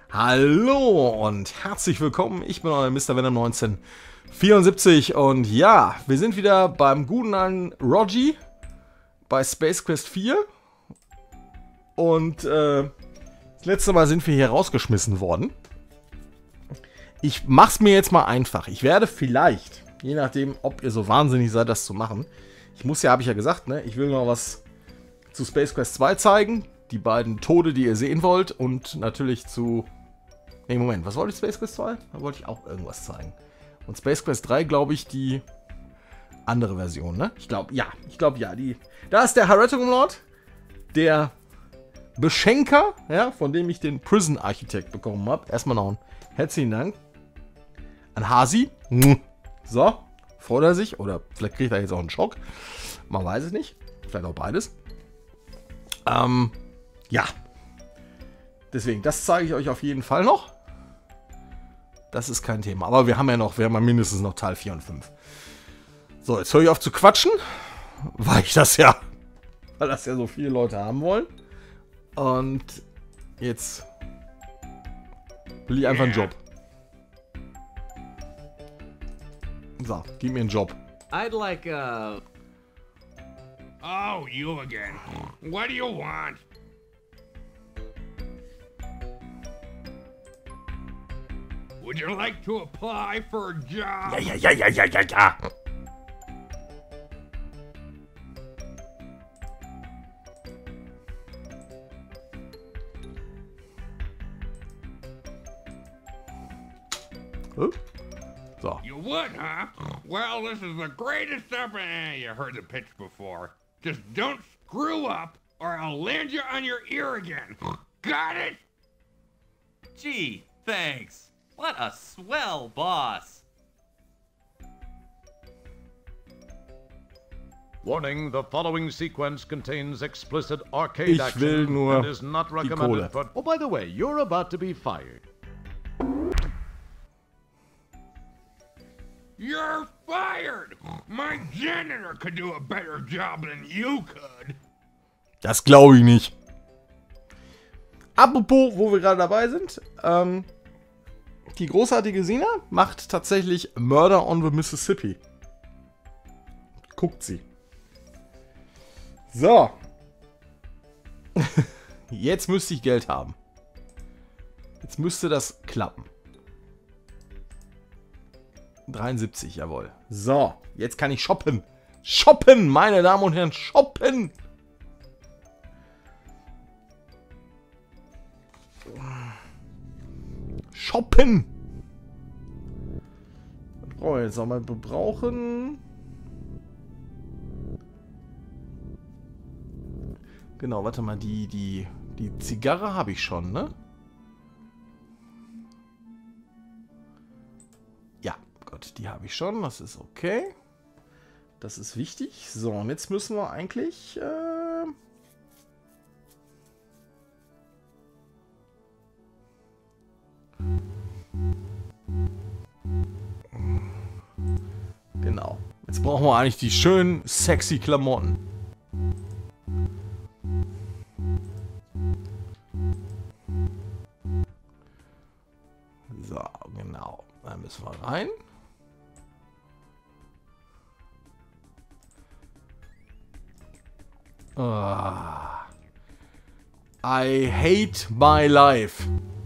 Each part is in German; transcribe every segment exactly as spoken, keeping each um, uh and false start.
Hallo und herzlich willkommen, ich bin euer Mister Venom neunzehnhundertvierundsiebzig und ja, wir sind wieder beim guten alten Rogi bei Space Quest vier und äh, das letzte Mal sind wir hier rausgeschmissen worden. Ich mach's mir jetzt mal einfach, ich werde vielleicht, je nachdem ob ihr so wahnsinnig seid das zu machen, ich muss ja, habe ich ja gesagt, ne, ich will noch was zu Space Quest zwei zeigen, die beiden Tode, die ihr sehen wollt und natürlich zu... Ne, Moment, was wollte ich Space Quest zwei? Da wollte ich auch irgendwas zeigen. Und Space Quest drei, glaube ich, die andere Version, ne? Ich glaube, ja. Ich glaube, ja. Die, da ist der Hereticum Lord, der Beschenker, ja, von dem ich den Prison Architect bekommen habe. Erstmal noch einen herzlichen Dank an Hasi. So, freut er sich. Oder vielleicht kriegt er jetzt auch einen Schock. Man weiß es nicht. Vielleicht auch beides. Ähm, ja. Deswegen, das zeige ich euch auf jeden Fall noch. Das ist kein Thema. Aber wir haben ja noch, wir haben ja mindestens noch Teil vier und fünf. So, jetzt höre ich auf zu quatschen. Weil ich das ja, weil das ja so viele Leute haben wollen. Und jetzt will ich einfach einen Job. So, gib mir einen Job. I'd like a... Oh, you again. What do you want? Would you like to apply for a job? Ja, ja, ja, ja, ja, ja, ja. Huh? So. You would, huh? Well, this is the greatest ever. Eh, you heard the pitch before. Just don't screw up, or I'll land you on your ear again. Got it? Gee, thanks. What a swell boss. Warning, the following sequence contains explicit arcade Ich action will nur and is not die recommended Kohle. for... Oh, by the way, you're about to be fired. You're fired! My janitor could do a better job than you could. Das glaube ich nicht. Apropos, wo wir gerade dabei sind, ähm, die großartige Sina macht tatsächlich Murder on the Mississippi. Guckt sie. So. Jetzt müsste ich Geld haben. Jetzt müsste das klappen. dreiundsiebzig, jawohl. So, jetzt kann ich shoppen. Shoppen, meine Damen und Herren, shoppen. Shoppen. Was brauchen wir jetzt nochmal? Wir brauchen... Genau, warte mal, die, die, die Zigarre habe ich schon, ne? Ja, Gott, die habe ich schon, das ist okay. Das ist wichtig. So, und jetzt müssen wir eigentlich... Äh Genau. Jetzt brauchen wir eigentlich die schönen, sexy Klamotten. So, genau. Da müssen wir rein. Ah. I hate my life.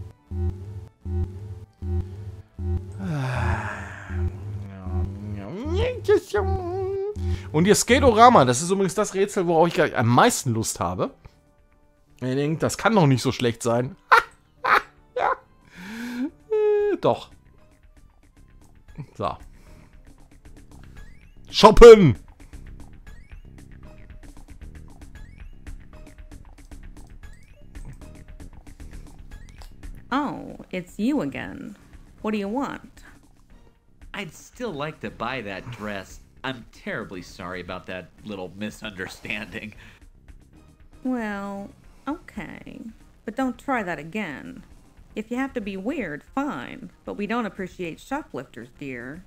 Und ihr Skatorama, das ist übrigens das Rätsel, worauf ich am meisten Lust habe. Ihr denkt, das kann doch nicht so schlecht sein. Ja. Äh, doch. So. Shoppen! Oh, it's you again. What do you want? I'd still like to buy that dress. I'm terribly sorry about that little misunderstanding. Well, okay. But don't try that again. If you have to be weird, fine. But we don't appreciate shoplifters, dear.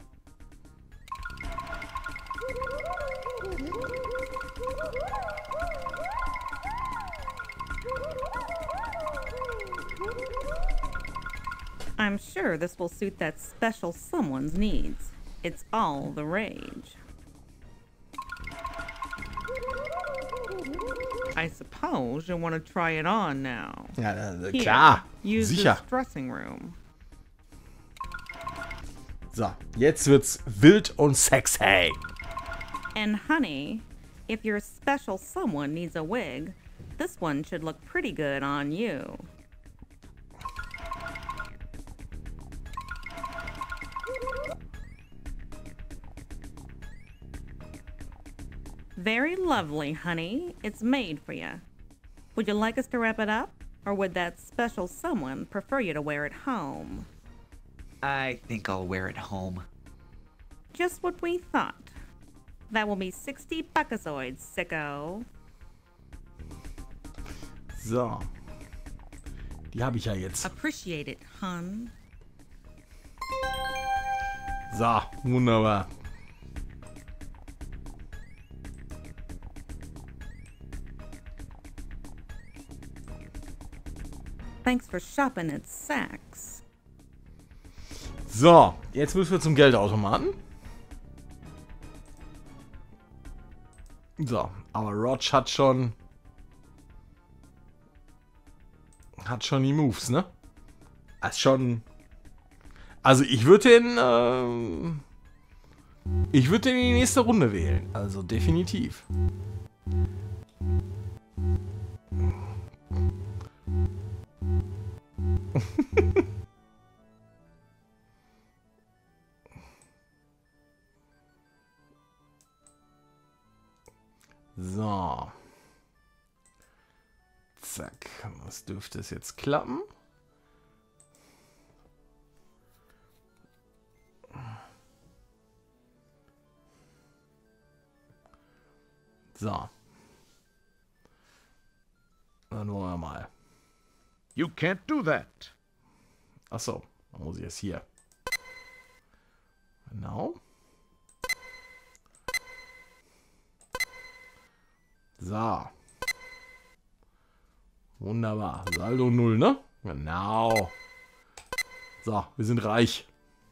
I'm sure this will suit that special someone's needs. It's all the rage. I suppose you'll want to try it on now. Ja, äh, Here, klar. use Sicher. this dressing room. So, jetzt wird's wild und sexy. And honey, if your special someone needs a wig, this one should look pretty good on you. Very lovely, honey. It's made for you. Would you like us to wrap it up? Or would that special someone prefer you to wear it home? I think I'll wear it home. Just what we thought. That will be sixty buckazoids, sicko. So. Die habe ich ja jetzt. Appreciate it, hun. So, wunderbar. Thanks for shopping at Saks. So, jetzt müssen wir zum Geldautomaten. So, aber Rodge hat schon... Hat schon die Moves, ne? Ist schon... Also ich würde den... Äh, ich würde den in die nächste Runde wählen. Also definitiv. So. Zack. Das dürfte es jetzt klappen. So. Dann wollen wir mal. You can't do that. Achso, dann muss ich es hier. Genau. So. Wunderbar. Saldo null, ne? Genau. So, wir sind reich.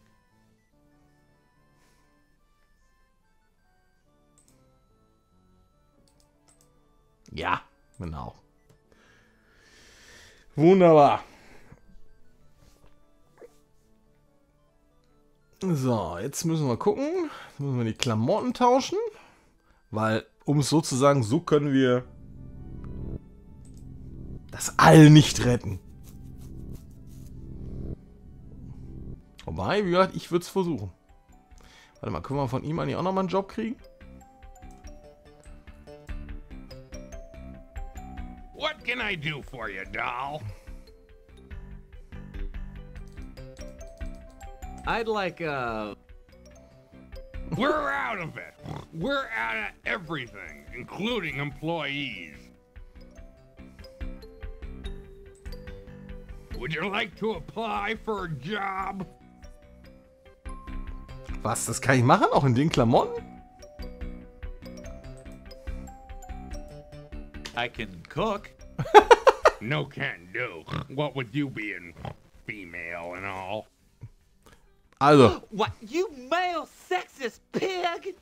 Ja, genau. Wunderbar. So, jetzt müssen wir gucken. Jetzt müssen wir die Klamotten tauschen. Weil, um es so zu sagen, so können wir das All nicht retten. Wobei, wie gesagt, ich würde es versuchen. Warte mal, können wir von ihm eigentlich auch nochmal einen Job kriegen? What can I do for you, doll? I'd like, uh... We're out of it. We're out of everything, including employees. Would you like to apply for a job? Was, das kann ich machen? Auch in den Klamotten? I can cook. No can do. What with you being female and all? Also, What, you male sexist pig?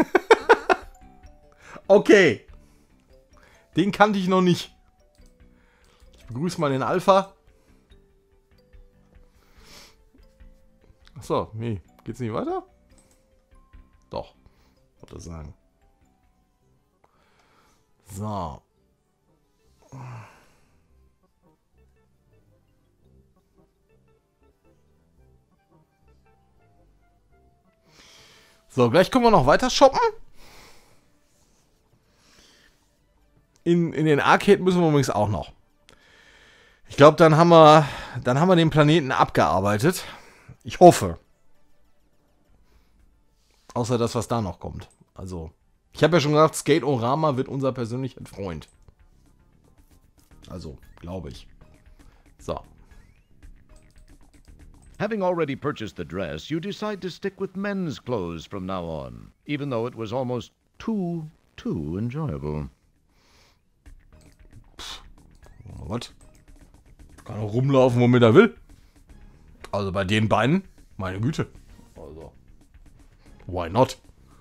okay. Den kannte ich noch nicht. Ich begrüße mal den Alpha. Achso, nee. Geht's nicht weiter? Doch. Wollte sagen. So. So, gleich können wir noch weiter shoppen. In, in den Arcade müssen wir übrigens auch noch. Ich glaube, dann haben wir, dann haben wir den Planeten abgearbeitet. Ich hoffe. Außer das, was da noch kommt. Also, ich habe ja schon gesagt, Skate-Orama wird unser persönlicher Freund. Also, glaube ich. So. Having already purchased the dress, you decide to stick with men's clothes from now on, even though it was almost too, too enjoyable. Oh Gott. Kann auch rumlaufen, womit er will. Also bei den beiden, meine Güte. Also, why not?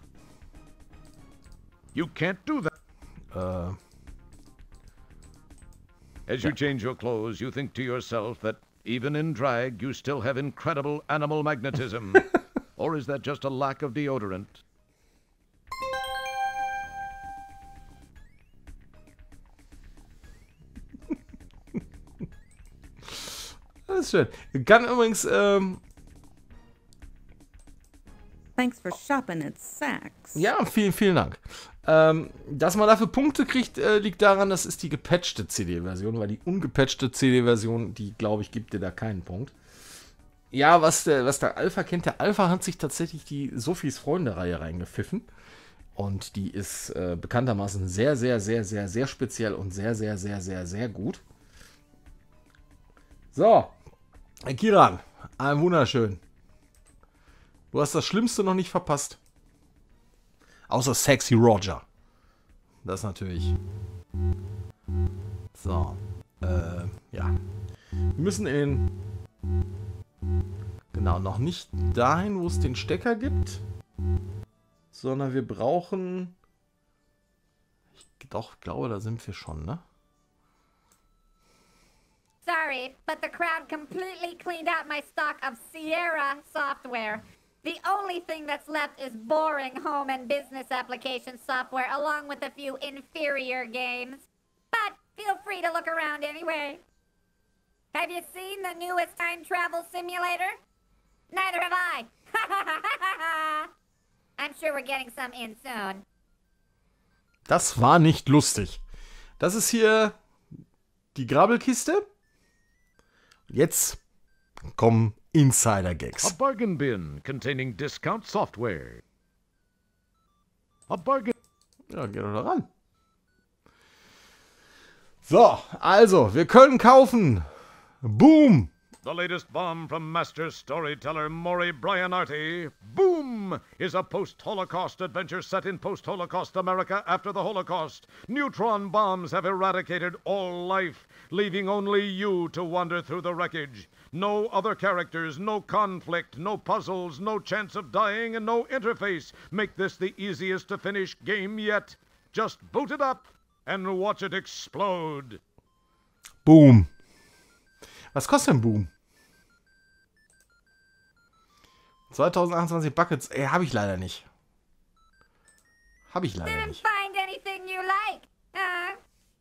You can't do that. Äh, As you change your clothes, you think to yourself that even in drag, you still have incredible animal magnetism. Or is that just a lack of deodorant? das ist schön. Kann übrigens, ähm, Thanks for shopping at Saks. ja, vielen, vielen Dank. Ähm, dass man dafür Punkte kriegt, äh, liegt daran, das ist die gepatchte C D-Version, weil die ungepatchte C D-Version, die, glaube ich, gibt dir da keinen Punkt. Ja, was der, was der Alpha kennt, der Alpha hat sich tatsächlich die Sophies Freunde-Reihe reingepfiffen. Und die ist äh, bekanntermaßen sehr, sehr, sehr, sehr, sehr speziell und sehr, sehr, sehr, sehr, sehr gut. So, Herr Kiran, ein wunderschön. Du hast das Schlimmste noch nicht verpasst. Außer Sexy Roger. Das natürlich. So. Äh, ja. Wir müssen in... Genau, noch nicht dahin, wo es den Stecker gibt. Sondern wir brauchen... Ich doch, glaube, da sind wir schon, ne? Sorry, but the crowd completely cleaned out my stock of Sierra software. The only thing that's left is boring home and business application software, along with a few inferior games. But feel free to look around anyway. Have you seen the newest time travel simulator? Neither have I. I'm sure we're getting some in soon. Das war nicht lustig. Das ist hier die Grabbelkiste. Jetzt kommen Insider-Gags. A bargain bin containing discount software. A bargain... Ja, geh doch da ran. So, also, wir können kaufen. Boom. The latest bomb from master storyteller Maury Bryanarty, Boom, is a post-Holocaust adventure set in post-Holocaust America after the Holocaust. Neutron bombs have eradicated all life, leaving only you to wander through the wreckage. No other characters, no conflict, no puzzles, no chance of dying, and no interface make this the easiest to finish game yet. Just boot it up and watch it explode. Boom. Was kostet denn Boom? zwanzig achtundzwanzig Buckets, ey, hab ich leider nicht. Hab ich leider Didn't nicht. find anything you like, huh?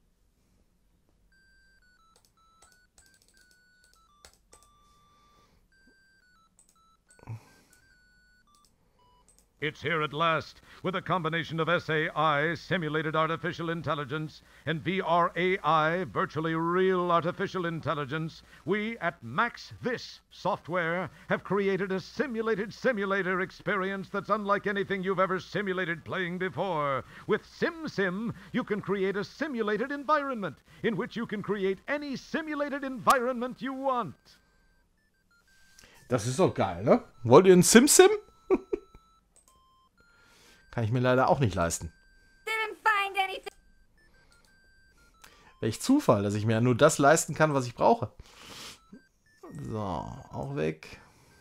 It's here at last, with a combination of S A I, Simulated Artificial Intelligence, and V R A I, Virtually Real Artificial Intelligence. We at Max This Software have created a simulated simulator experience that's unlike anything you've ever simulated playing before. With SimSim, you can create a simulated environment in which you can create any simulated environment you want. Das ist doch geil, ne? Wollt ihr ein SimSim? Kann ich mir leider auch nicht leisten. Didn't find anything. Welch Zufall, dass ich mir ja nur das leisten kann, was ich brauche. So, auch weg.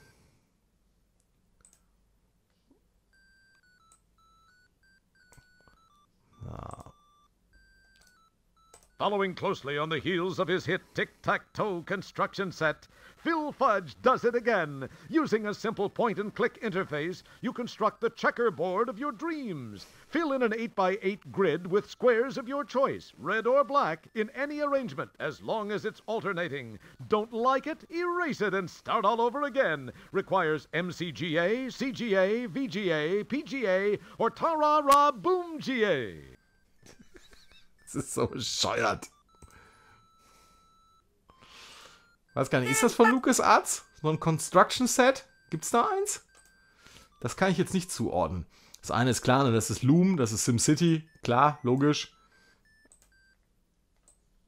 So. Following closely on the heels of his hit Tic-Tac-Toe construction set, Phil Fudge does it again. Using a simple point-and-click interface, you construct the checkerboard of your dreams. Fill in an eight by eight grid with squares of your choice, red or black, in any arrangement, as long as it's alternating. Don't like it? Erase it and start all over again. Requires M C G A, C G A, V G A, P G A, or Ta-ra-ra-boom-G A. Das ist so bescheuert. Weiß gar nicht, ist das von LucasArts? So ein Construction Set? Gibt's da eins? Das kann ich jetzt nicht zuordnen. Das eine ist klar, ne? Das ist Loom, das ist SimCity. Klar, logisch.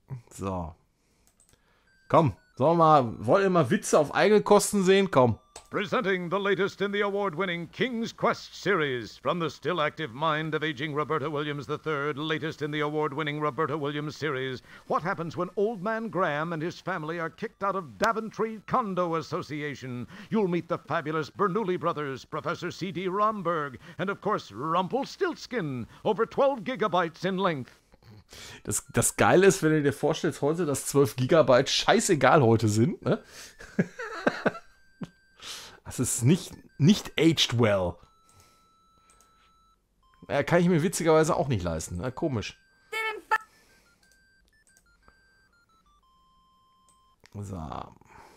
So. Komm, sollen wir mal, wollt ihr mal Witze auf eigene Kosten sehen? Komm. Presenting the latest in the award-winning King's Quest series from the still active mind of aging Roberta Williams the third, latest in the award-winning Roberta Williams series. What happens when Old Man Graham and his family are kicked out of Daventry Condo Association? You'll meet the fabulous Bernoulli brothers, Professor C D Romberg, and of course Rumpelstiltskin, over twelve gigabytes in length. Das, das Geile ist, wenn du dir vorstellst heute, dass zwölf Gigabyte scheißegal heute sind, ne? Das ist nicht, nicht aged well. Ja, kann ich mir witzigerweise auch nicht leisten. Na, komisch. So.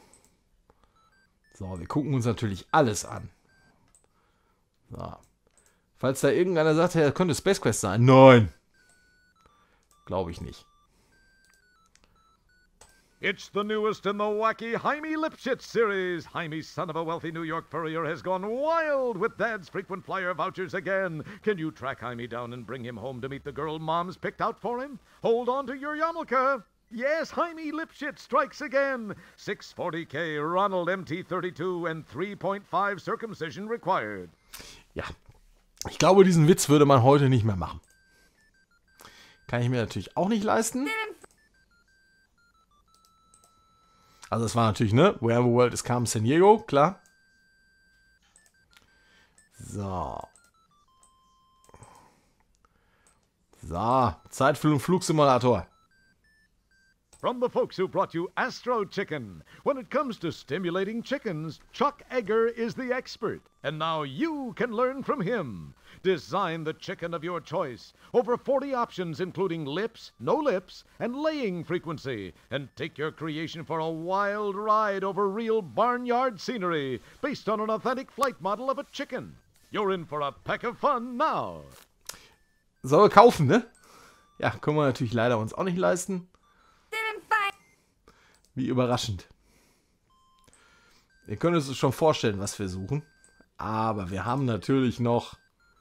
So, wir gucken uns natürlich alles an. So. Falls da irgendeiner sagt, ja, könnte Space Quest sein. Nein. Glaube ich nicht. It's the newest in the wacky Jaime Lipschitz series. Jaime, son of a wealthy New York furrier, has gone wild with Dad's frequent flyer vouchers again. Can you track Jaime down and bring him home to meet the girl Mom's picked out for him? Hold on to your yarmulke. Yes, Jaime Lipschitz strikes again. six forty K, Ronald M T thirty-two, and three point five circumcision required. Ja, ich glaube, diesen Witz würde man heute nicht mehr machen. Kann ich mir natürlich auch nicht leisten. Also es war natürlich, ne? Where the World is Carmen San Diego, klar. So. So, Zeit für den Flugsimulator. From the folks who brought you Astro Chicken. When it comes to stimulating chickens, Chuck Egger is the expert. And now you can learn from him. Design the chicken of your choice. Over forty options including lips, no lips, and laying frequency. And take your creation for a wild ride over real barnyard scenery based on an authentic flight model of a chicken. You're in for a peck of fun now. Sollen wir kaufen, ne? Ja, können wir natürlich leider uns auch nicht leisten. Wie überraschend. Ihr könnt es schon vorstellen, was wir suchen. Aber wir haben natürlich noch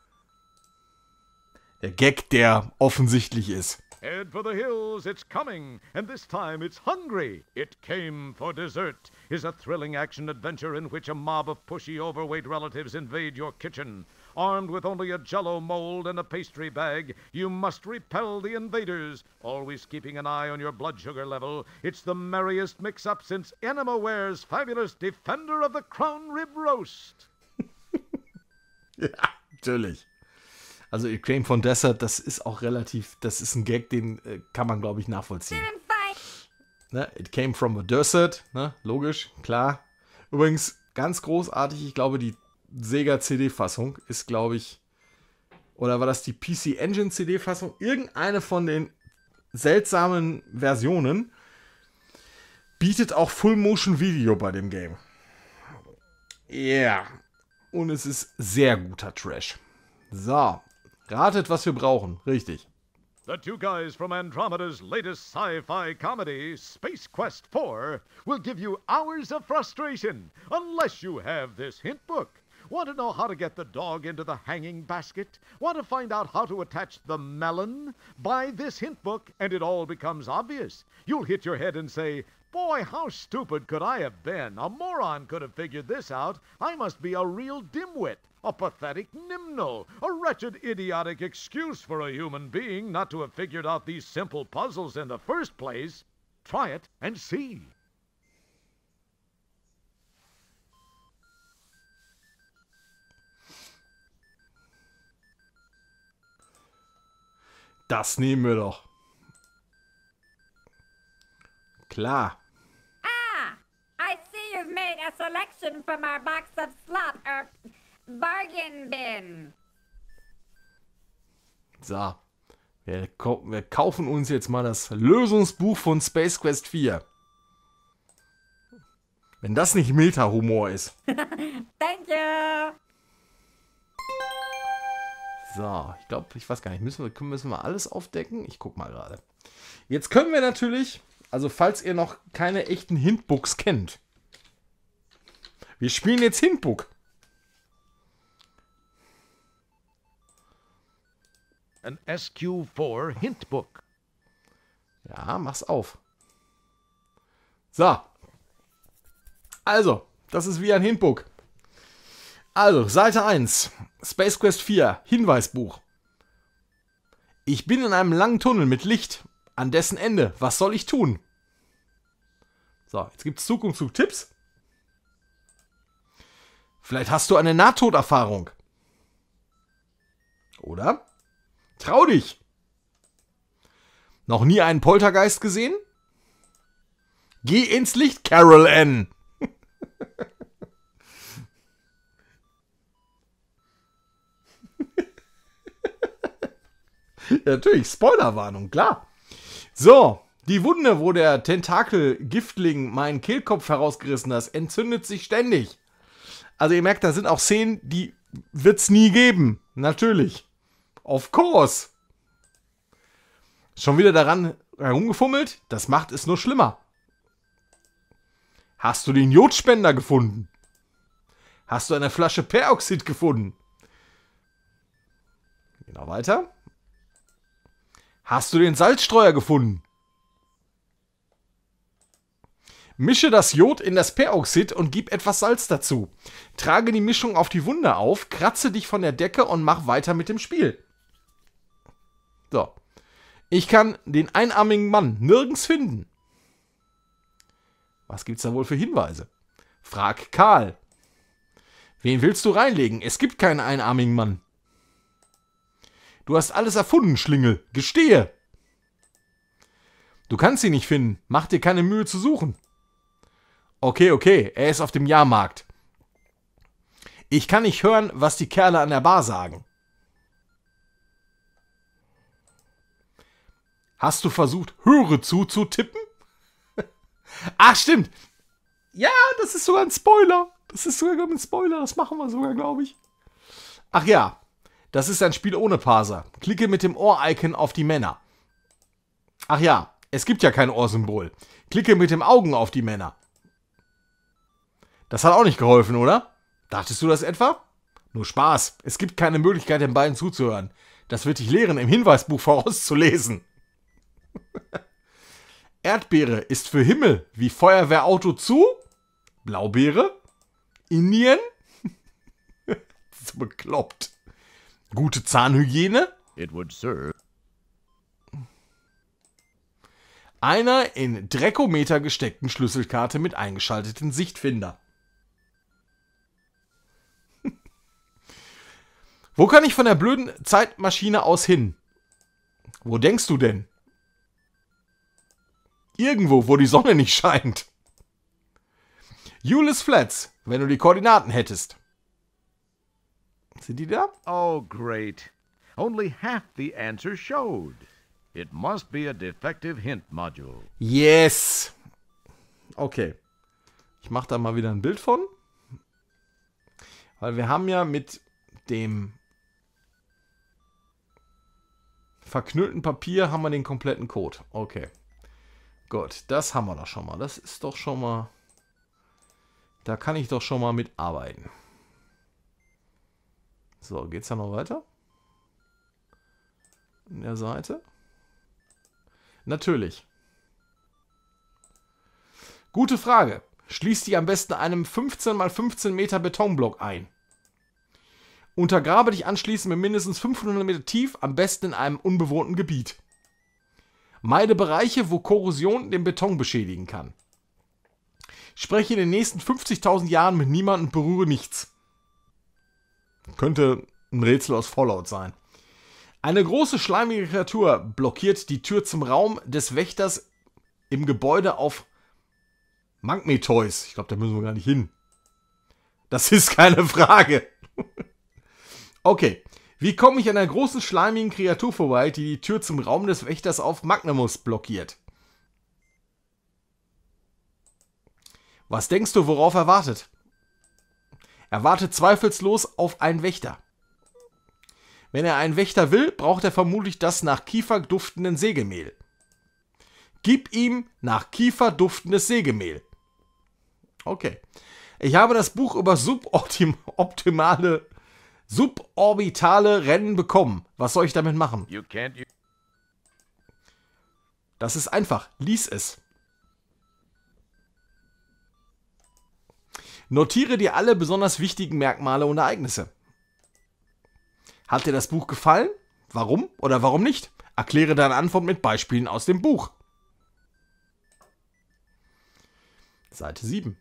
der Gag, der offensichtlich ist. Head for the hills, it's coming, and this time it's hungry. It came for dessert is a thrilling action-adventure in which a mob of pushy, overweight relatives invade your kitchen. Armed with only a Jell-O mold and a pastry bag, you must repel the invaders, always keeping an eye on your blood sugar level. It's the merriest mix-up since Enemaware's fabulous Defender of the Crown Rib Roast. Ja, natürlich. Also It Came from Desert, das ist auch relativ, das ist ein Gag, den äh, kann man, glaube ich, nachvollziehen. Ne? It Came from a Desert, ne? Logisch, klar. Übrigens, ganz großartig, ich glaube, die Sega C D-Fassung ist, glaube ich, oder war das die P C Engine C D-Fassung? Irgendeine von den seltsamen Versionen bietet auch Full-Motion-Video bei dem Game. Ja. Yeah. Und es ist sehr guter Trash. So. Ratet, was wir brauchen. Richtig. The two guys from Andromeda's latest sci-fi comedy, Space Quest four, will give you hours of frustration unless you have this hint book. Want to know how to get the dog into the hanging basket? Want to find out how to attach the melon? Buy this hint book and it all becomes obvious. You'll hit your head and say, boy, how stupid could I have been? A moron could have figured this out. I must be a real dimwit, a pathetic nimno, a wretched, idiotic excuse for a human being not to have figured out these simple puzzles in the first place. Try it and see. Das nehmen wir doch. Klar. Ah, I see you've made a selection from our box of slop, er, bargain bin. So. Wir, wir kaufen uns jetzt mal das Lösungsbuch von Space Quest vier. Wenn das nicht Meta-Humor ist. Thank you. So, ich glaube, ich weiß gar nicht, müssen wir, müssen wir alles aufdecken? Ich guck mal gerade. Jetzt können wir natürlich, also falls ihr noch keine echten Hintbooks kennt, wir spielen jetzt Hintbook. An S Q four Hint Book. Ja, mach's auf. So. Also, das ist wie ein Hintbook. Also, Seite eins. Space Quest vier. Hinweisbuch. Ich bin in einem langen Tunnel mit Licht. An dessen Ende. Was soll ich tun? So, jetzt gibt es Zug um Zug Tipps. Vielleicht hast du eine Nahtoderfahrung. Oder? Trau dich. Noch nie einen Poltergeist gesehen? Geh ins Licht, Carol Ann. Ja, natürlich, Spoilerwarnung, klar. So, die Wunde, wo der Tentakel-Giftling meinen Kehlkopf herausgerissen hat, entzündet sich ständig. Also ihr merkt, da sind auch Szenen, die wird's nie geben. Natürlich. Of course. Schon wieder daran herumgefummelt? Das macht es nur schlimmer. Hast du den Jodspender gefunden? Hast du eine Flasche Peroxid gefunden? Genau weiter. Hast du den Salzstreuer gefunden? Mische das Jod in das Peroxid und gib etwas Salz dazu. Trage die Mischung auf die Wunde auf, kratze dich von der Decke und mach weiter mit dem Spiel. So. Ich kann den einarmigen Mann nirgends finden. Was gibt's da wohl für Hinweise? Frag Karl. Wen willst du reinlegen? Es gibt keinen einarmigen Mann. Du hast alles erfunden, Schlingel. Gestehe. Du kannst ihn nicht finden. Mach dir keine Mühe zu suchen. Okay, okay. Er ist auf dem Jahrmarkt. Ich kann nicht hören, was die Kerle an der Bar sagen. Hast du versucht, höre zu zu tippen? Ach, stimmt. Ja, das ist sogar ein Spoiler. Das ist sogar ein Spoiler. Das machen wir sogar, glaube ich. Ach ja. Das ist ein Spiel ohne Parser. Klicke mit dem Ohr-Icon auf die Männer. Ach ja, es gibt ja kein Ohrsymbol. Klicke mit dem Augen auf die Männer. Das hat auch nicht geholfen, oder? Dachtest du das etwa? Nur Spaß. Es gibt keine Möglichkeit, den beiden zuzuhören. Das wird dich lehren, im Hinweisbuch vorauszulesen. Erdbeere ist für Himmel wie Feuerwehrauto zu. Blaubeere? Indien? So bekloppt. Gute Zahnhygiene? It would serve. Einer in Dreckometer gesteckten Schlüsselkarte mit eingeschalteten Sichtfinder. Wo kann ich von der blöden Zeitmaschine aus hin? Wo denkst du denn? Irgendwo, wo die Sonne nicht scheint. Euless Flats, wenn du die Koordinaten hättest. Sind die da? Oh, great. Only half the answer showed. It must be a defective hint module. Yes. Okay. Ich mache da mal wieder ein Bild von. Weil wir haben ja mit dem verknüllten Papier haben wir den kompletten Code. Okay. Gut, das haben wir doch schon mal. Das ist doch schon mal... Da kann ich doch schon mal mitarbeiten. So, geht's da noch weiter? In der Seite? Natürlich. Gute Frage. Schließ dich am besten einem fünfzehn mal fünfzehn Meter Betonblock ein. Untergrabe dich anschließend mit mindestens fünfhundert Meter tief, am besten in einem unbewohnten Gebiet. Meide Bereiche, wo Korrosion den Beton beschädigen kann. Spreche in den nächsten fünfzigtausend Jahren mit niemandem und berühre nichts. Könnte ein Rätsel aus Fallout sein. Eine große schleimige Kreatur blockiert die Tür zum Raum des Wächters im Gebäude auf Magmetoys. Ich glaube, da müssen wir gar nicht hin. Das ist keine Frage. Okay. Wie komme ich an einer großen schleimigen Kreatur vorbei, die die Tür zum Raum des Wächters auf Magnemus blockiert? Was denkst du, worauf er wartet? Er wartet zweifellos auf einen Wächter. Wenn er einen Wächter will, braucht er vermutlich das nach Kiefer duftenden Sägemehl. Gib ihm nach Kiefer duftendes Sägemehl. Okay. Ich habe das Buch über suboptimale, suborbitale Rennen bekommen. Was soll ich damit machen? You can't use Das ist einfach. Lies es. Notiere dir alle besonders wichtigen Merkmale und Ereignisse. Hat dir das Buch gefallen? Warum oder warum nicht? Erkläre deine Antwort mit Beispielen aus dem Buch. Seite sieben.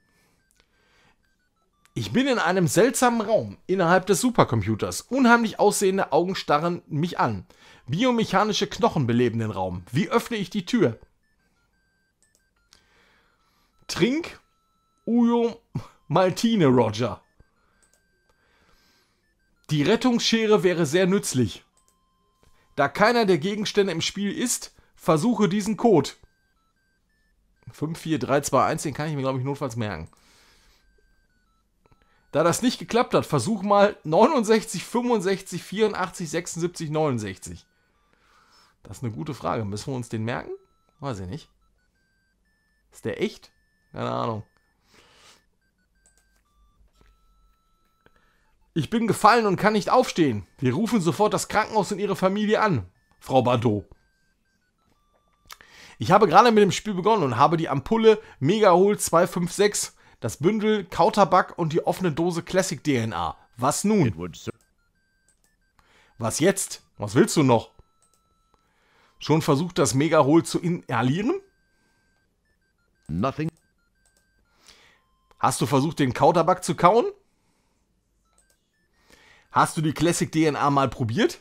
Ich bin in einem seltsamen Raum innerhalb des Supercomputers. Unheimlich aussehende Augen starren mich an. Biomechanische Knochen beleben den Raum. Wie öffne ich die Tür? Trink Ujo Maltine, Roger. Die Rettungsschere wäre sehr nützlich. Da keiner der Gegenstände im Spiel ist, versuche diesen Code. fünf vier drei zwei eins, den kann ich mir, glaube ich, notfalls merken. Da das nicht geklappt hat, versuch mal neunundsechzig, fünfundsechzig, vierundachtzig, sechsundsiebzig, neunundsechzig. Das ist eine gute Frage. Müssen wir uns den merken? Weiß ich nicht. Ist der echt? Keine Ahnung. Ich bin gefallen und kann nicht aufstehen. Wir rufen sofort das Krankenhaus und Ihre Familie an, Frau Bardot. Ich habe gerade mit dem Spiel begonnen und habe die Ampulle Megahol zwei fünf sechs, das Bündel Kautabak und die offene Dose Classic D N A. Was nun? Was jetzt? Was willst du noch? Schon versucht, das Megahol zu inhalieren? Nothing. Hast du versucht, den Kautabak zu kauen? Hast du die Classic D N A mal probiert?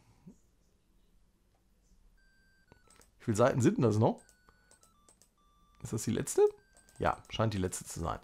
Wie viele Seiten sind denn das noch? Ist das die letzte? Ja, scheint die letzte zu sein.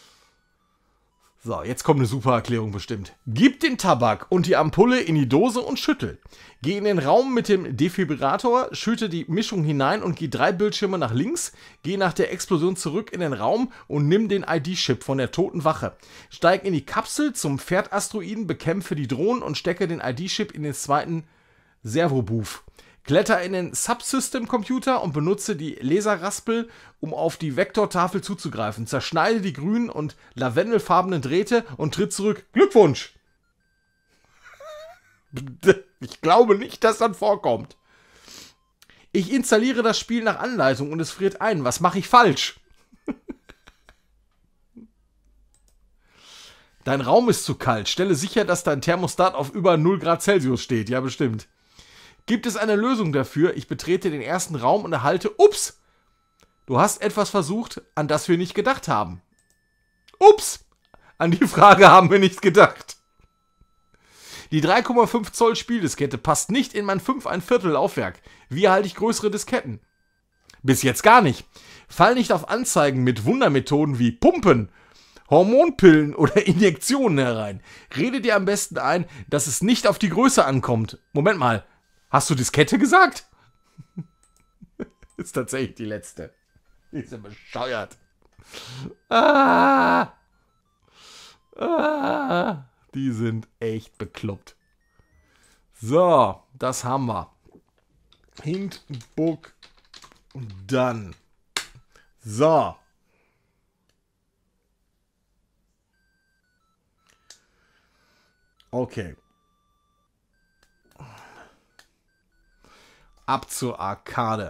So, jetzt kommt eine super Erklärung bestimmt. Gib den Tabak und die Ampulle in die Dose und schüttel. Geh in den Raum mit dem Defibrillator, schütte die Mischung hinein und geh drei Bildschirme nach links. Geh nach der Explosion zurück in den Raum und nimm den I D-Chip von der toten Wache. Steig in die Kapsel zum Pferdasteroiden, bekämpfe die Drohnen und stecke den I D-Chip in den zweiten Servobooth. Kletter in den Subsystem-Computer und benutze die Laserraspel, um auf die Vektortafel zuzugreifen. Zerschneide die grünen und lavendelfarbenen Drähte und tritt zurück. Glückwunsch! Ich glaube nicht, dass das vorkommt. Ich installiere das Spiel nach Anleitung und es friert ein. Was mache ich falsch? Dein Raum ist zu kalt. Stelle sicher, dass dein Thermostat auf über null Grad Celsius steht. Ja, bestimmt. Gibt es eine Lösung dafür? Ich betrete den ersten Raum und erhalte, ups, du hast etwas versucht, an das wir nicht gedacht haben. Ups, an die Frage haben wir nicht gedacht. Die drei Komma fünf Zoll Spieldiskette passt nicht in mein fünf ein Viertel Laufwerk. Wie erhalte ich größere Disketten? Bis jetzt gar nicht. Fall nicht auf Anzeigen mit Wundermethoden wie Pumpen, Hormonpillen oder Injektionen herein. Rede dir am besten ein, dass es nicht auf die Größe ankommt. Moment mal. Hast du Diskette gesagt? Ist tatsächlich die letzte. Die ist ja bescheuert. Ah, ah, die sind echt bekloppt. So, das haben wir. Hint, Book, dann. So. Okay. Ab zur Arkade.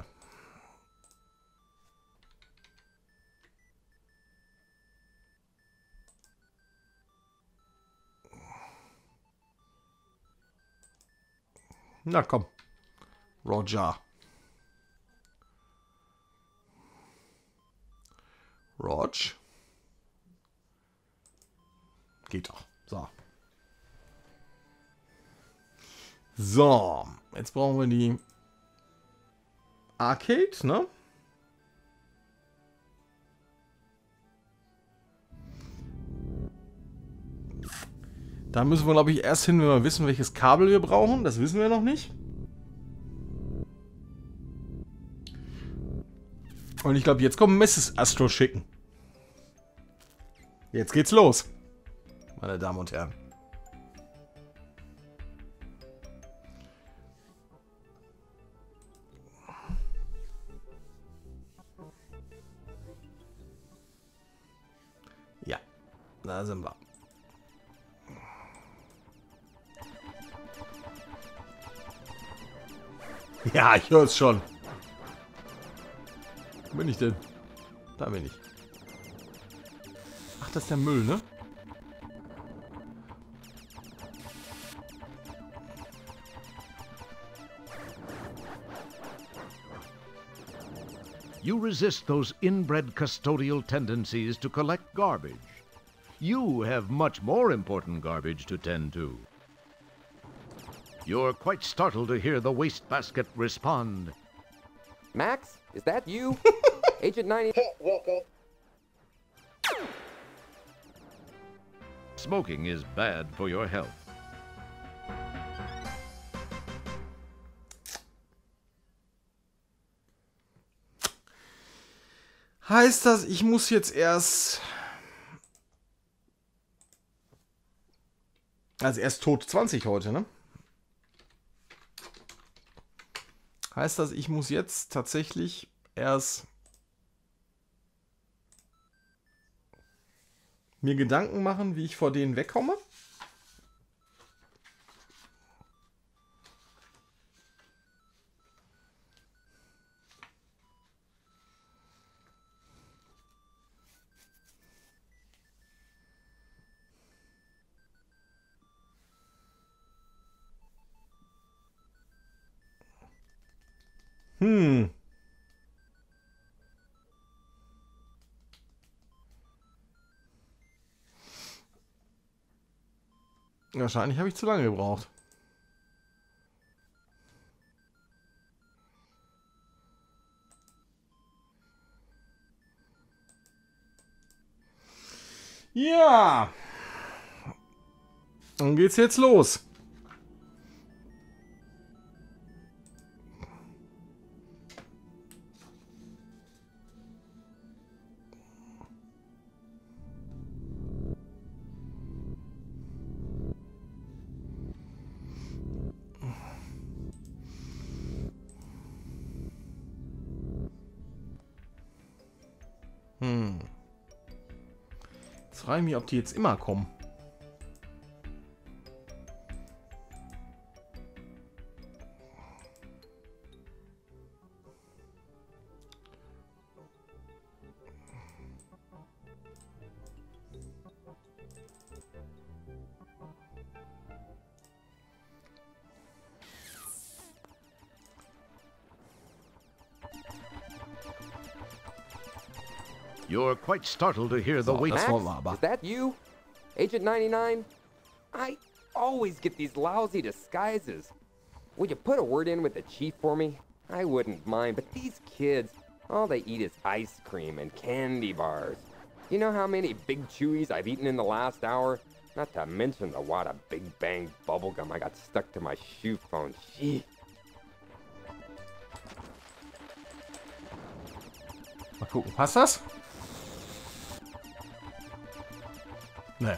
Na komm. Roger. Rog. Geht doch. So. So. Jetzt brauchen wir die Arcade, ne? Da müssen wir, glaube ich, erst hin, wenn wir wissen, welches Kabel wir brauchen. Das wissen wir noch nicht. Und ich glaube, jetzt kommt Misses Astro schicken. Jetzt geht's los, meine Damen und Herren. Ja, da sind wir. Ja, ich höre es schon. Wo bin ich denn? Da bin ich. Ach, das ist der Müll, ne? You resist those inbred custodial tendencies to collect garbage. You have much more important garbage to tend to. You're quite startled to hear the wastebasket respond. Max, is that you? Agent ninety... Smoking is bad for your health. Heißt das, ich muss jetzt erst... Also erst tot zwanzig heute, ne? Heißt das, ich muss jetzt tatsächlich erst mir Gedanken machen, wie ich vor denen wegkomme? Hm. Wahrscheinlich habe ich zu lange gebraucht. Ja. Dann geht's jetzt los. Hm. Jetzt frage ich mich, ob die jetzt immer kommen. You're quite startled to hear the So, waste. das Max, wollen wir aber. is that you? Agent ninety-nine? I always get these lousy disguises. Would you put a word in with the chief for me? I wouldn't mind, but these kids, all they eat is ice cream and candy bars. You know how many Big Chewies I've eaten in the last hour? Not to mention the wad of Big Bang bubblegum I got stuck to my shoe phone. Gee. Mal gucken, passt das? Nee.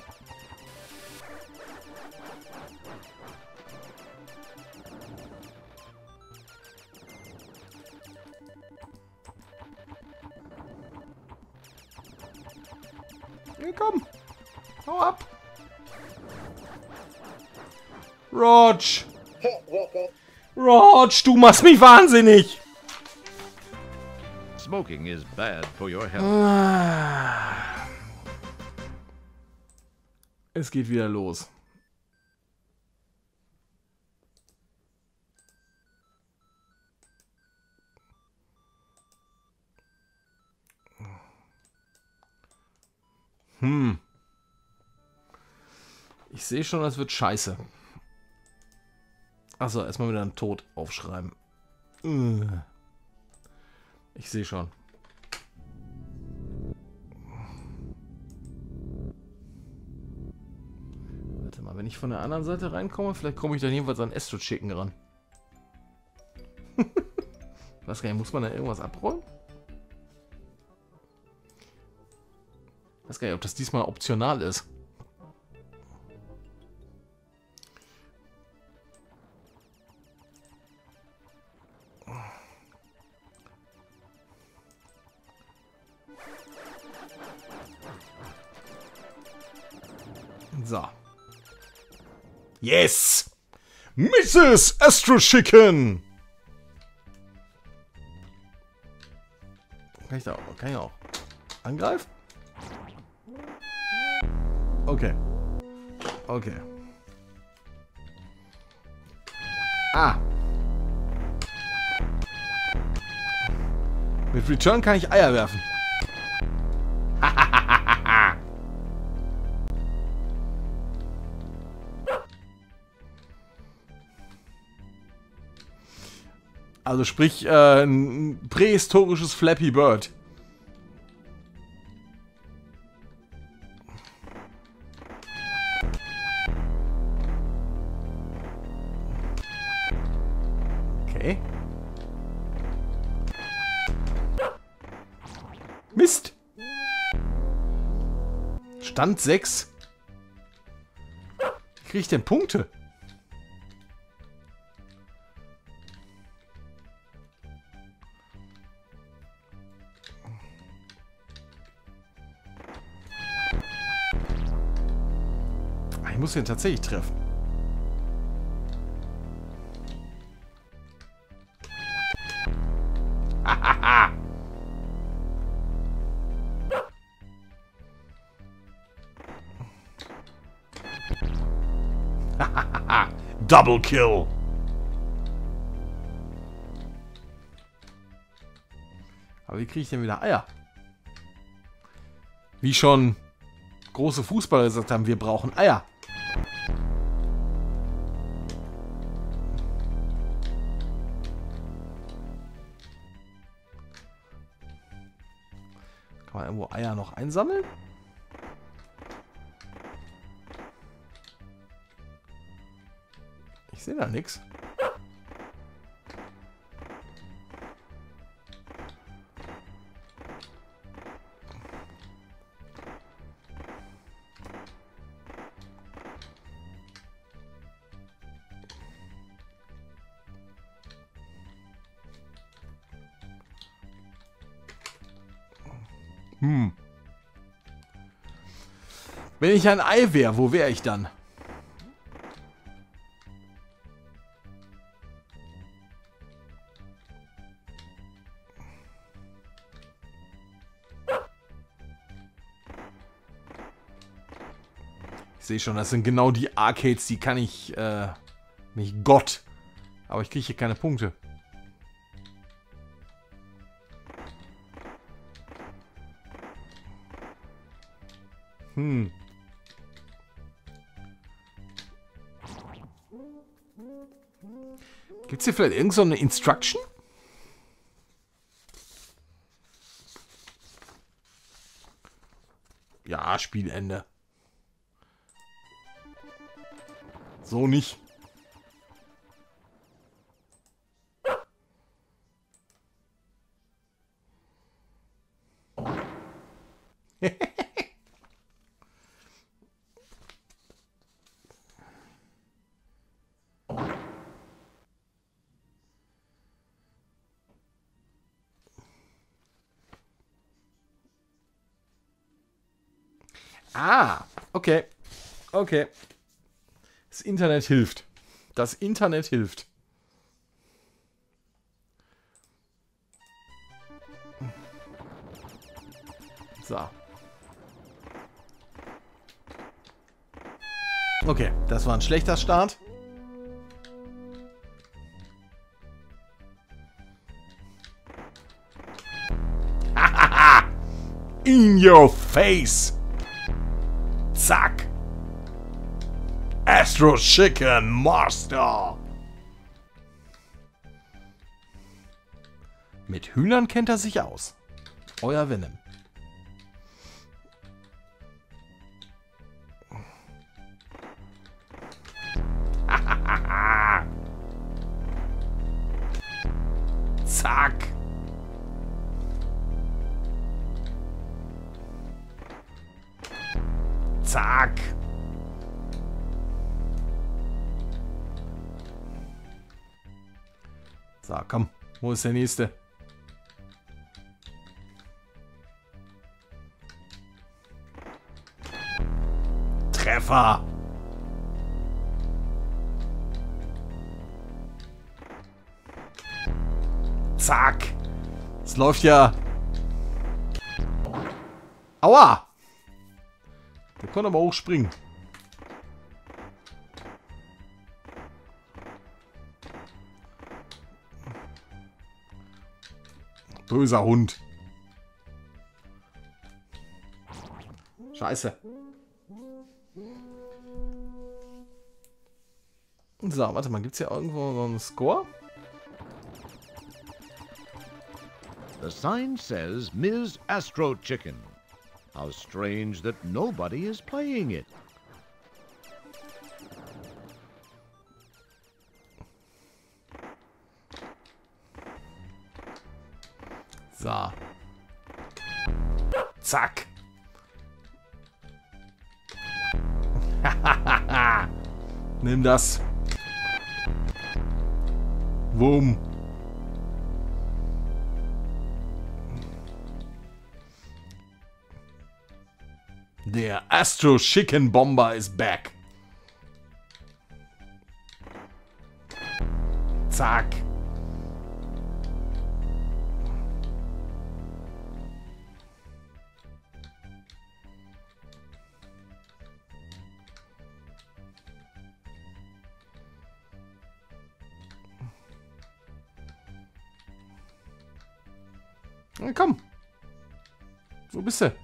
Ja, komm. Hau ab. Rog. Rog, du machst mich wahnsinnig. Smoking is bad for your health. Ah. Es geht wieder los. Hm. Ich sehe schon, das wird scheiße. Achso, erstmal wieder einen Tod aufschreiben. Ich sehe schon. Warte mal, wenn ich von der anderen Seite reinkomme, vielleicht komme ich dann jedenfalls an Astro Chicken ran. Was gar nicht, muss man da irgendwas abräumen? Ich weiß gar nicht, ob das diesmal optional ist. So. Yes! Missus Astro Chicken! Kann ich da auch, kann ich auch angreifen? Okay. Okay. Ah. Mit Return kann ich Eier werfen. Also sprich, äh, ein prähistorisches Flappy Bird. Okay. Mist. Stand sechs. Wie kriege ich denn Punkte? Ich muss den tatsächlich treffen. Hahaha. Double Kill. Aber wie kriege ich denn wieder Eier? Wie schon große Fußballer gesagt haben, wir brauchen Eier. Kann man irgendwo Eier noch einsammeln? Ich sehe da nichts. Hm. Wenn ich ein Ei wäre, wo wäre ich dann? Ich sehe schon, das sind genau die Arcades, die kann ich, äh, mich Gott. Aber ich kriege hier keine Punkte. Hm. Gibt's hier vielleicht irgend so eine Instruction? Ja, Spielende. So nicht. Ah, okay. Okay. Das Internet hilft. Das Internet hilft. So. Okay, das war ein schlechter Start. In your face! Zack! Astro Chicken Master! Mit Hühnern kennt er sich aus. Euer Venom. Zack! Zack! So, komm. Wo ist der nächste? Treffer! Zack! Es läuft ja... Aua! Der konnte aber hoch springen. Böser Hund. Scheiße. So, warte mal, gibt's hier irgendwo so einen Score? The sign says Miz Astro Chicken. How strange that nobody is playing it. So. Zack. Nimm das. Wum. Der Astro Chicken Bomber is back. Zack. Na komm. Wo bist du?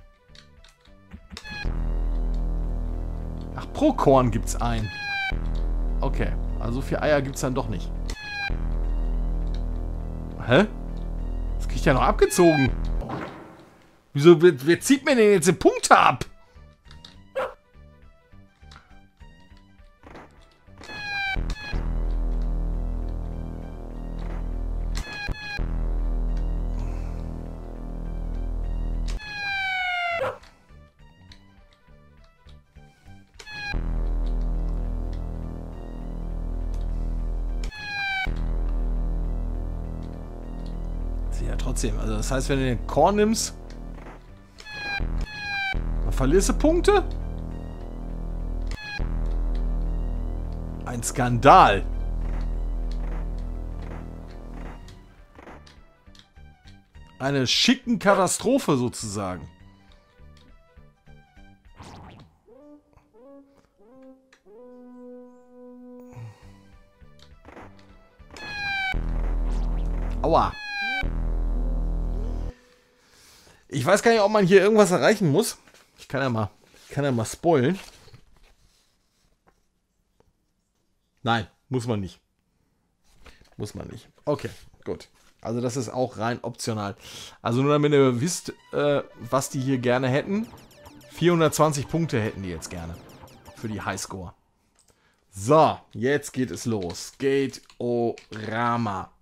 Ach, pro Korn gibt's ein. Okay, also vier Eier gibt's dann doch nicht. Hä? Das krieg ich ja noch abgezogen. Wieso, wer, wer zieht mir denn jetzt den Punkte ab? Ja, trotzdem. Also das heißt, wenn du den Korn nimmst, dann verlierst du Punkte? Ein Skandal. Eine schicken Katastrophe sozusagen. Aua. Ich weiß gar nicht, ob man hier irgendwas erreichen muss. Ich kann ja mal, ich kann ja mal spoilen. Nein, muss man nicht. Muss man nicht. Okay, gut. Also das ist auch rein optional. Also nur damit ihr wisst, äh, was die hier gerne hätten. vierhundertzwanzig Punkte hätten die jetzt gerne. Für die Highscore. So, jetzt geht es los. Gate-O-Rama.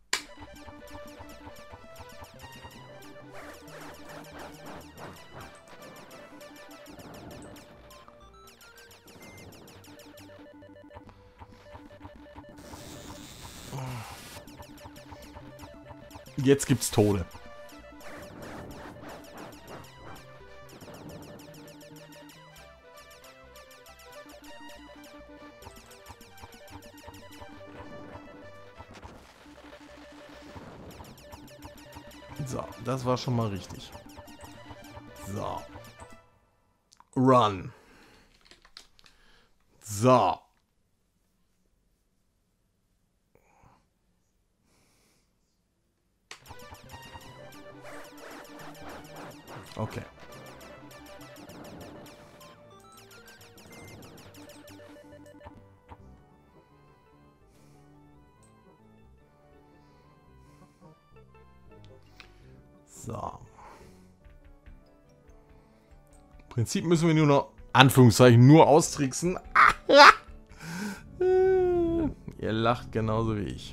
Jetzt gibt's Tode. So, das war schon mal richtig. So. Run. So. Okay. So. Im Prinzip müssen wir nur noch, Anführungszeichen, nur austricksen. Ihr lacht genauso wie ich.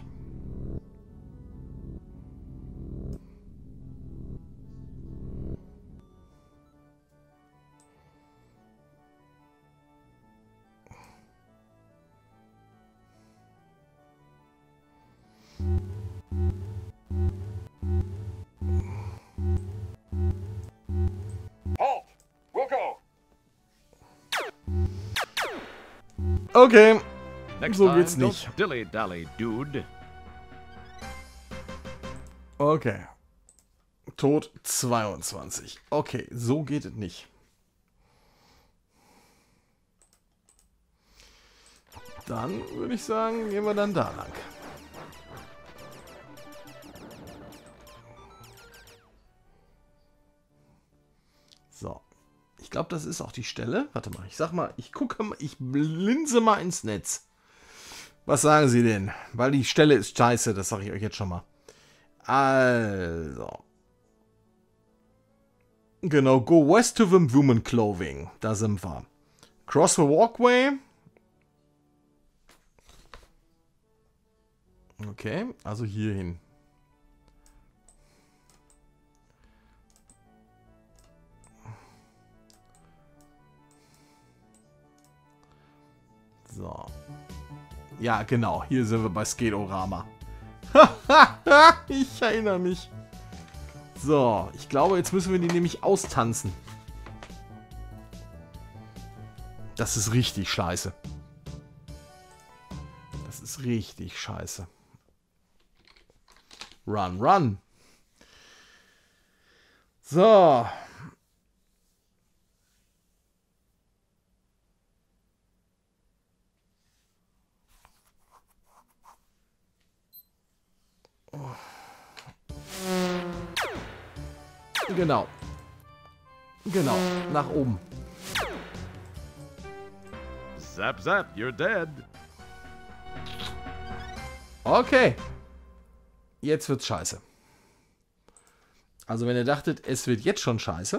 Okay, Next so time, geht's nicht. don't dilly-dally, dude. Okay. Tod zweiundzwanzig. Okay, so geht es nicht. Dann würde ich sagen, gehen wir dann da lang. So. Ich glaube, das ist auch die Stelle. Warte mal, ich sag mal, ich gucke mal, ich blinze mal ins Netz. Was sagen Sie denn? Weil die Stelle ist scheiße, das sage ich euch jetzt schon mal. Also. Genau, go west to the woman clothing. Da sind wir. Cross the walkway. Okay, also hier hin. So. Ja, genau. Hier sind wir bei Skedorama. Ich erinnere mich. So, ich glaube, jetzt müssen wir die nämlich austanzen. Das ist richtig scheiße. Das ist richtig scheiße. Run, run. So. Genau. Genau, nach oben. Zap, zap, you're dead. Okay. Jetzt wird's scheiße. Also wenn ihr dachtet, es wird jetzt schon scheiße.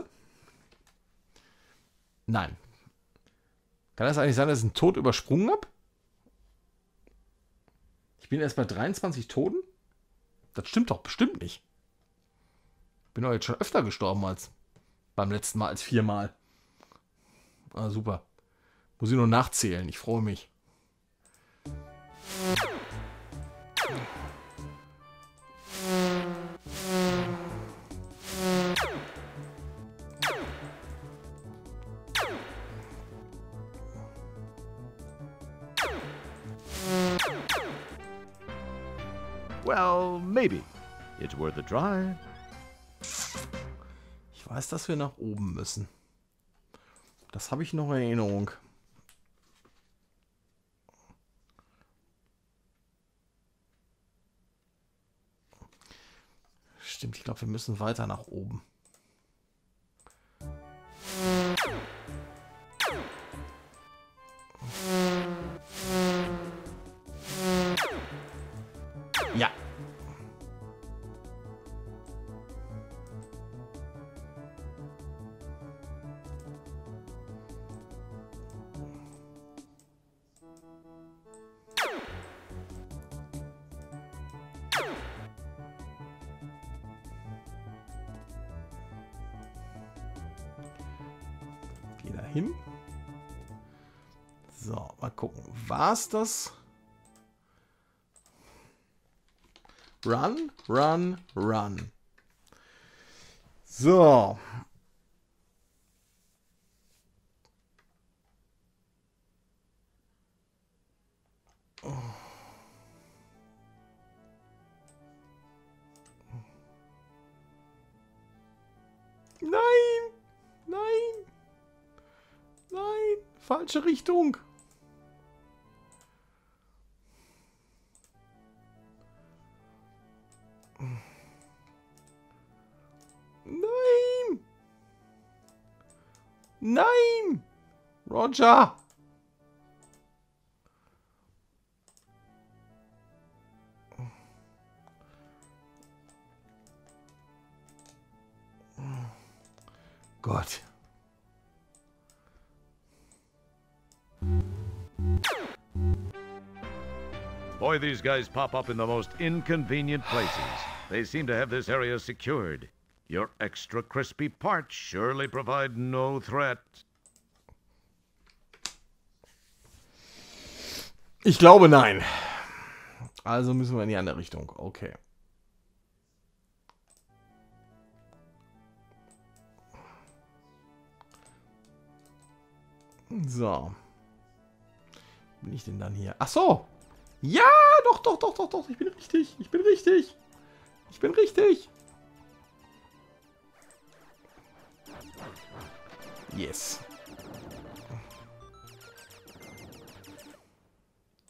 Nein. Kann das eigentlich sein, dass ich einen Tod übersprungen habe? Ich bin erst bei dreiundzwanzig Toten? Das stimmt doch bestimmt nicht. Ich bin doch jetzt schon öfter gestorben als beim letzten Mal, als viermal. Ah, super. Muss ich nur nachzählen. Ich freue mich. Well, maybe. It's worth a try. Ich weiß, dass wir nach oben müssen. Das habe ich noch in Erinnerung. Stimmt, ich glaube, wir müssen weiter nach oben. Ja. Geh da hin. So, mal gucken. War's das? Run, run, run. So. Nein! Nein! Nein! Falsche Richtung! Nein! Nein! Roger! Gott. Boy, these guys pop up in the most inconvenient places. They seem to have this area secured. Your extra crispy parts surely provide no threat. Ich glaube nein. Also müssen wir in die andere Richtung. Okay. So. Bin ich denn dann hier? Ach so. Ja, doch, doch, doch, doch, doch. Ich bin richtig. Ich bin richtig. Ich bin richtig. Yes.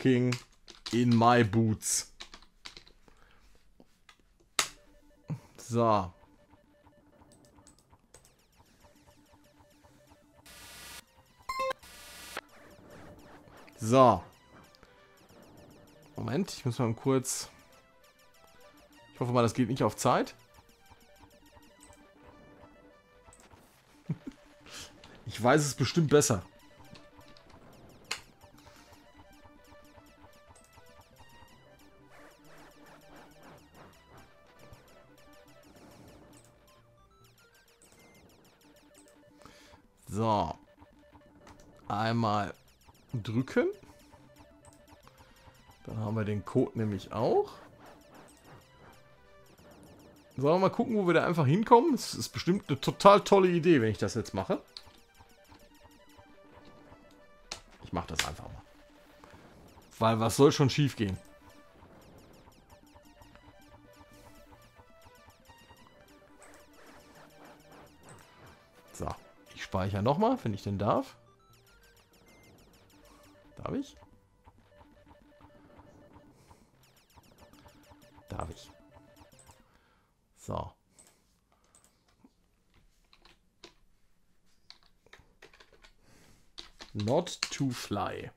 walking in my boots. So. So. Moment, ich muss mal kurz... Ich hoffe mal, das geht nicht auf Zeit. Ich weiß es bestimmt besser. So. Einmal drücken. Dann haben wir den Code nämlich auch. Sollen wir mal gucken, wo wir da einfach hinkommen? Das ist bestimmt eine total tolle Idee, wenn ich das jetzt mache. Ich mache das einfach mal. Weil was soll schon schief gehen? So, ich speichere nochmal, wenn ich denn darf. Darf ich? Darf ich. So. Not to fly.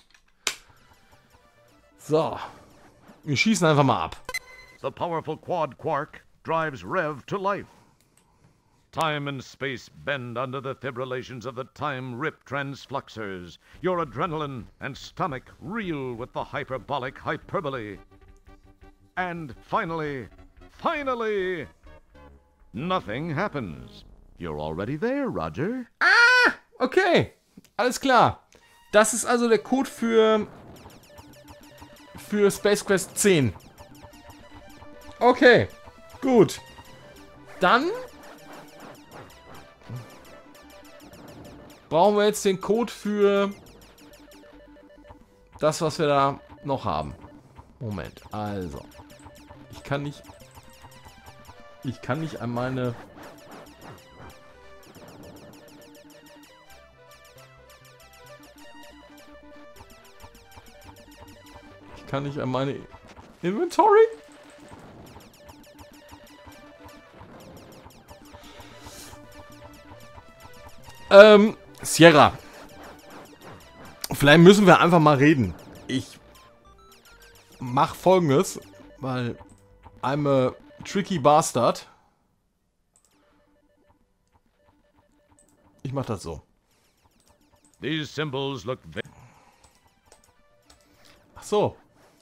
So. Wir schießen einfach mal ab. The powerful quad quark drives Rev to life. Time and space bend under the fibrillations of the time-rip transfluxers. Your adrenaline and stomach reel with the hyperbolic hyperbole. And finally, finally, nothing happens. You're already there, Roger. Ah, okay. Alles klar. Das ist also der Code für für Space Quest zehn. Okay, gut. Dann brauchen wir jetzt den Code für das, was wir da noch haben. Moment, also. Ich kann nicht... Ich kann nicht an meine... Ich kann nicht an meine Inventory? Ähm, Sierra. Vielleicht müssen wir einfach mal reden. Ich mach Folgendes, weil I'm a tricky bastard. Ich mach das so. These symbols look... Ach so.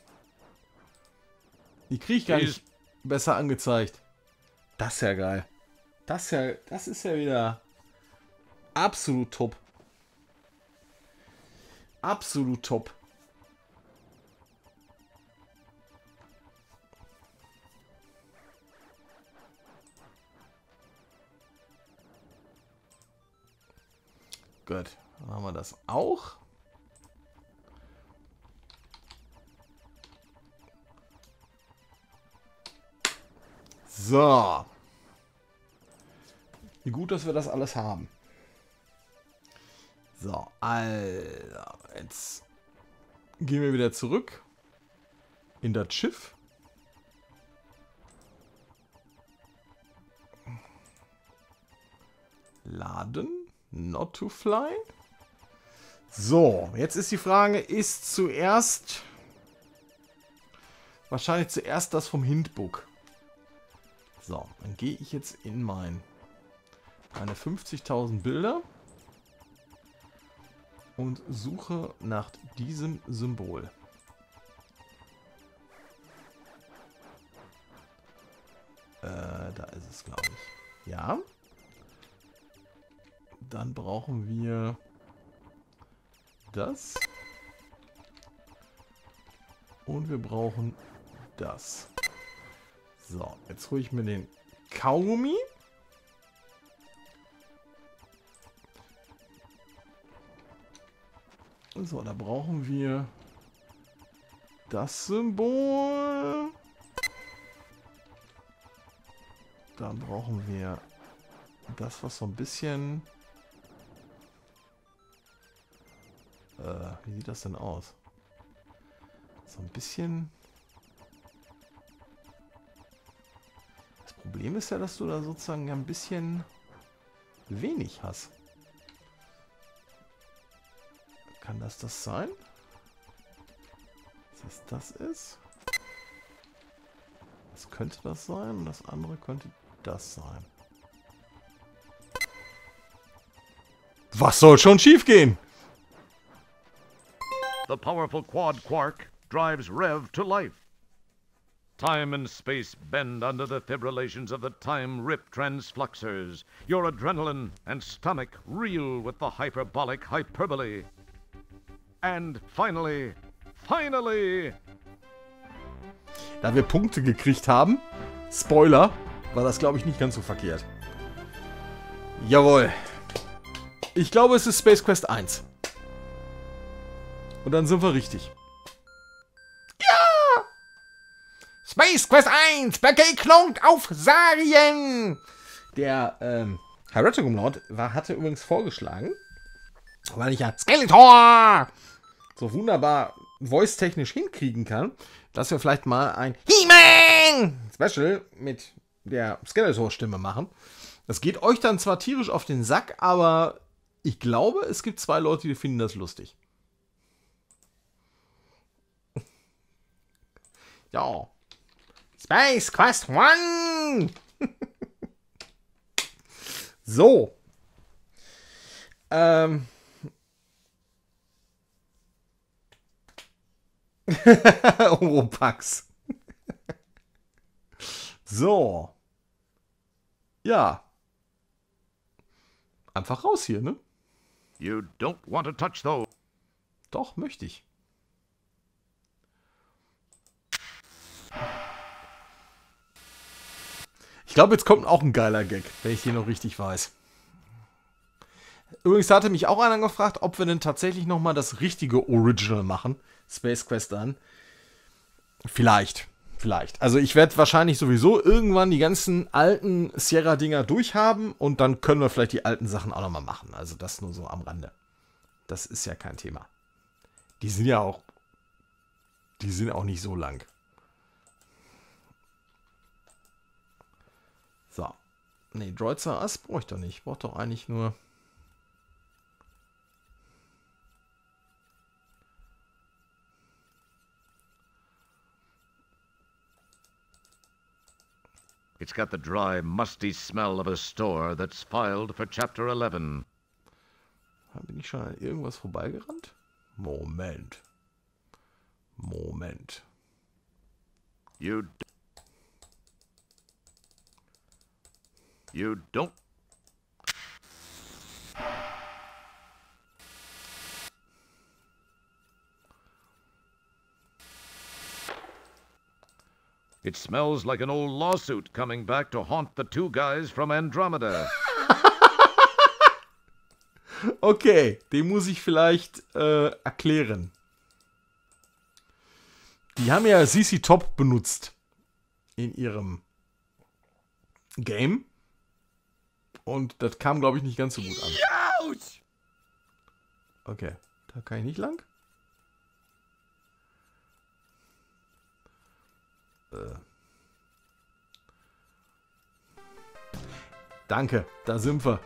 Die kriege ich gar nicht besser angezeigt. Das ist ja geil. Das ist ja, das ist ja wieder absolut top. Absolut top. Gut, dann haben wir das auch. So. Wie gut, dass wir das alles haben. So, also, jetzt gehen wir wieder zurück in das Schiff. Laden. Not to fly. So, jetzt ist die Frage, ist zuerst wahrscheinlich zuerst das vom Hintbook. So, dann gehe ich jetzt in mein meine fünfzigtausend Bilder und suche nach diesem Symbol. Äh, da ist es, glaube ich. Ja. Dann brauchen wir das. Und wir brauchen das. So, jetzt hole ich mir den Kaugummi. So, da brauchen wir das Symbol. Dann brauchen wir das, was so ein bisschen... Äh, wie sieht das denn aus? So ein bisschen... Das Problem ist ja, dass du da sozusagen ein bisschen wenig hast. Kann das das sein? Dass das das ist? Das könnte das sein und das andere könnte das sein. Was soll schon schief gehen? The powerful quad quark drives Rev to life. Time and space bend under the fibrillations of the time-rip transfluxers. Your adrenaline and stomach reel with the hyperbolic hyperbole. And finally, finally... Da wir Punkte gekriegt haben, Spoiler, war das, glaube ich, nicht ganz so verkehrt. Jawohl. Ich glaube, es ist Space Quest eins. Und dann sind wir richtig. Ja! Space Quest eins, Begegnung auf Sarien! Der, ähm, Herr Rettigumlaut hatte übrigens vorgeschlagen, weil ich ja Skeletor so wunderbar voice-technisch hinkriegen kann, dass wir vielleicht mal ein He-Man-Special mit der Skeletor-Stimme machen. Das geht euch dann zwar tierisch auf den Sack, aber ich glaube, es gibt zwei Leute, die finden das lustig. Ja. Space Quest One! So. Ähm. Oropax. So. Ja. Einfach raus hier, ne? You don't want to touch those. Doch, möchte ich. Ich glaube, jetzt kommt auch ein geiler Gag, wenn ich den noch richtig weiß. Übrigens hatte mich auch einer gefragt, ob wir denn tatsächlich nochmal das richtige Original machen. Space Quest dann. Vielleicht. Vielleicht. Also ich werde wahrscheinlich sowieso irgendwann die ganzen alten Sierra-Dinger durchhaben und dann können wir vielleicht die alten Sachen auch nochmal machen. Also das nur so am Rande. Das ist ja kein Thema. Die sind ja auch... Die sind auch nicht so lang. So. Ne, Droidster Ass brauche ich doch nicht. Ich brauche doch eigentlich nur... It's got the dry, musty smell of a store that's filed for Chapter eleven. Bin ich schon an irgendwas vorbeigerannt? Moment. Moment. You... D you don't... It smells like an old lawsuit coming back to haunt the two guys from Andromeda. Okay, den muss ich vielleicht äh, erklären. Die haben ja C C Top benutzt in ihrem Game. Und das kam, glaube ich, nicht ganz so gut an. Okay, da kann ich nicht lang. Äh. Danke, da sind wir.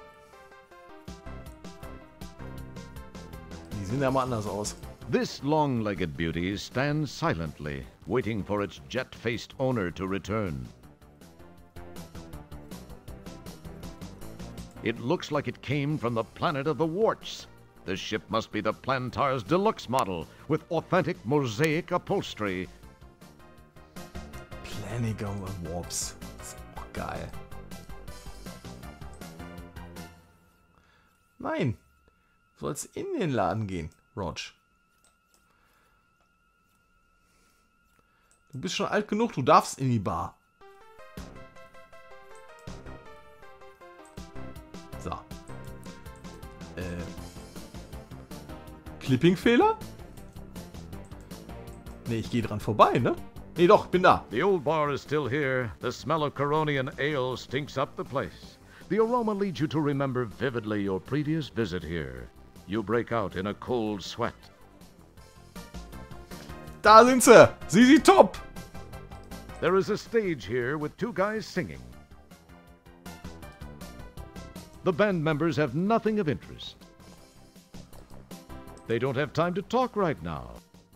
Die sehen ja mal anders aus. This long-legged beauty stands silently, waiting for its jet-faced owner to return. It looks like it came from the planet of the Warts. This ship must be the Plantar's deluxe model, with authentic mosaic upholstery. Planiger Warps. Das ist auch geil. Nein. Du sollst in den Laden gehen, Rog. Du bist schon alt genug, du darfst in die Bar. So. Äh. Clipping-Fehler? Nee, ich gehe dran vorbei, ne? Nee, doch, bin da. The old bar is still here. The smell of Coronian ale stinks up the place. The aroma leads you to remember vividly your previous visit here. You break out in a cold sweat. Da sind sie. Sie sind top. There is a stage here with two guys singing. The band members have nothing of interest. They don't have time to talk right now.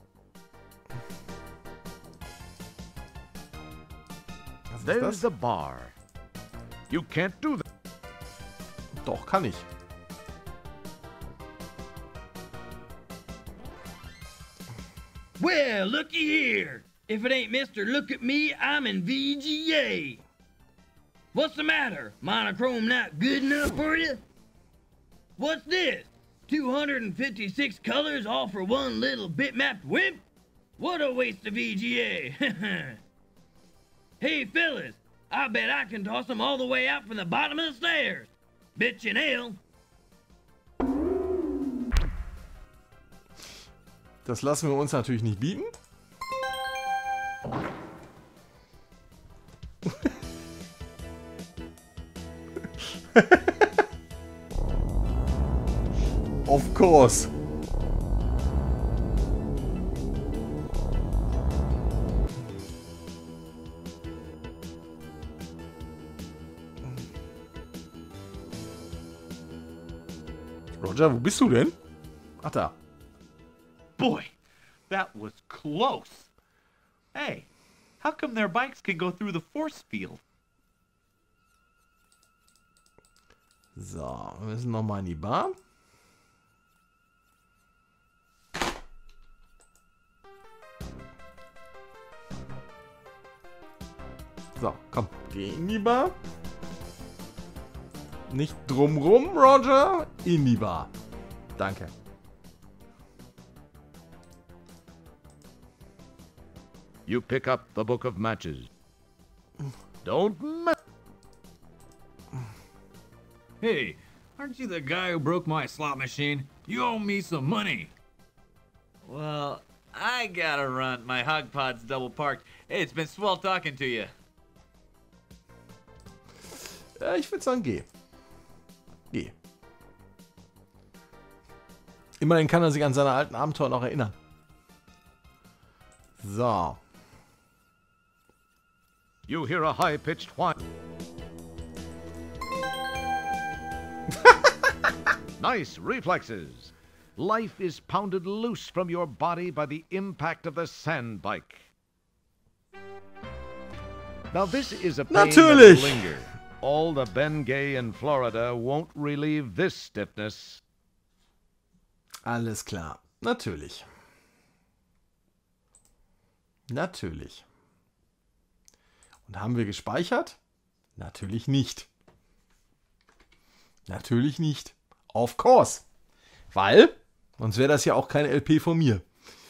Was ist There's das? the bar. You can't do that. Doch, kann ich. Well, looky here. If it ain't Mister Look at Me, I'm in V G A. What's the matter? Monochrome not good enough for you? What's this? two hundred fifty-six colors all for one little bitmapped wimp? What a waste of V G A. Hey, fellas, I bet I can toss them all the way out from the bottom of the stairs. Bet you nail. Das lassen wir uns natürlich nicht bieten. Of course. Roger, wo bist du denn? Ach da. Boy, that was close. Hey, how come their bikes can go through the force field? So, wir müssen nochmal in die Bar. So, komm, geh in die Bar. Nicht drumrum, Roger. In die Bar. Danke. You pick up the book of matches. Don't mess. Hey, aren't you the guy who broke my slot machine? You owe me some money. Well, I gotta run. My hog pod's double parked. Hey, it's been swell talking to you. Ja, ich würde sagen, geh. Geh. Immerhin kann er sich an seine alten Abenteuer noch erinnern. So. You hear a high-pitched whine. Nice reflexes. Life is pounded loose from your body by the impact of the sand bike. Now this is a pain Natürlich. that'll linger. All the Bengay in Florida won't relieve this stiffness. Alles klar. Natürlich. Natürlich. Und haben wir gespeichert? Natürlich nicht. Natürlich nicht. Of course. Weil, sonst wäre das ja auch keine L P von mir.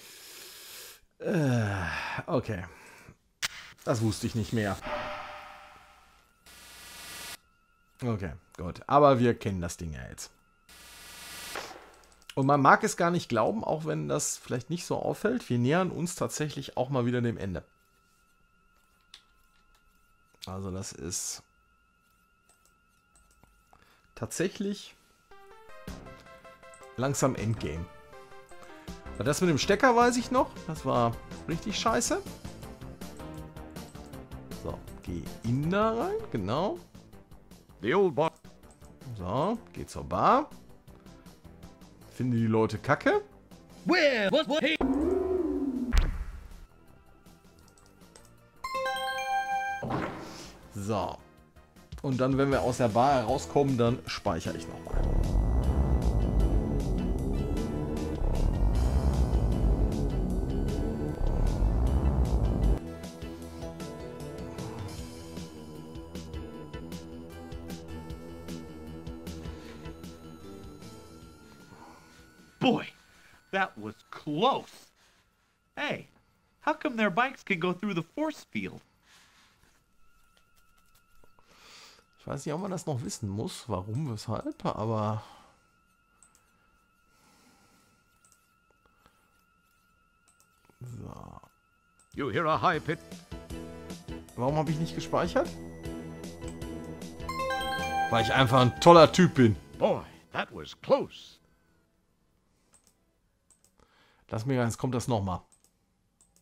Äh, okay. Das wusste ich nicht mehr. Okay, gut. Aber wir kennen das Ding ja jetzt. Und man mag es gar nicht glauben, auch wenn das vielleicht nicht so auffällt. Wir nähern uns tatsächlich auch mal wieder dem Ende. Also das ist tatsächlich langsam Endgame. Das mit dem Stecker weiß ich noch. Das war richtig scheiße. So, geh in da rein. Genau. The old boy. So, geh zur Bar. Finde die Leute kacke. Well, what, what, hey. So. Und dann, wenn wir aus der Bar herauskommen, dann speichere ich nochmal. Boy, that was close. Hey, how come their bikes can go through the force field? Ich weiß nicht, ob man das noch wissen muss, warum, weshalb, aber... So. You hear a high pitch. Warum habe ich nicht gespeichert? Weil ich einfach ein toller Typ bin. Boy, that was close. Lass mir ganz, kommt das nochmal.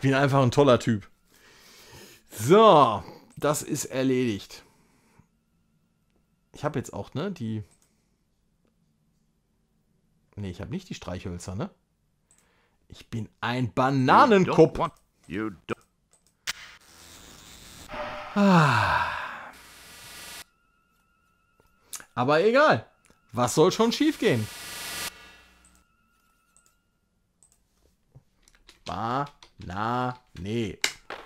bin einfach ein toller Typ. So, das ist erledigt. Ich habe jetzt auch, ne, die... Ne, ich habe nicht die Streichhölzer, ne? Ich bin ein Bananenkopf. You don't. Ah. Aber egal. Was soll schon schief gehen? Banane.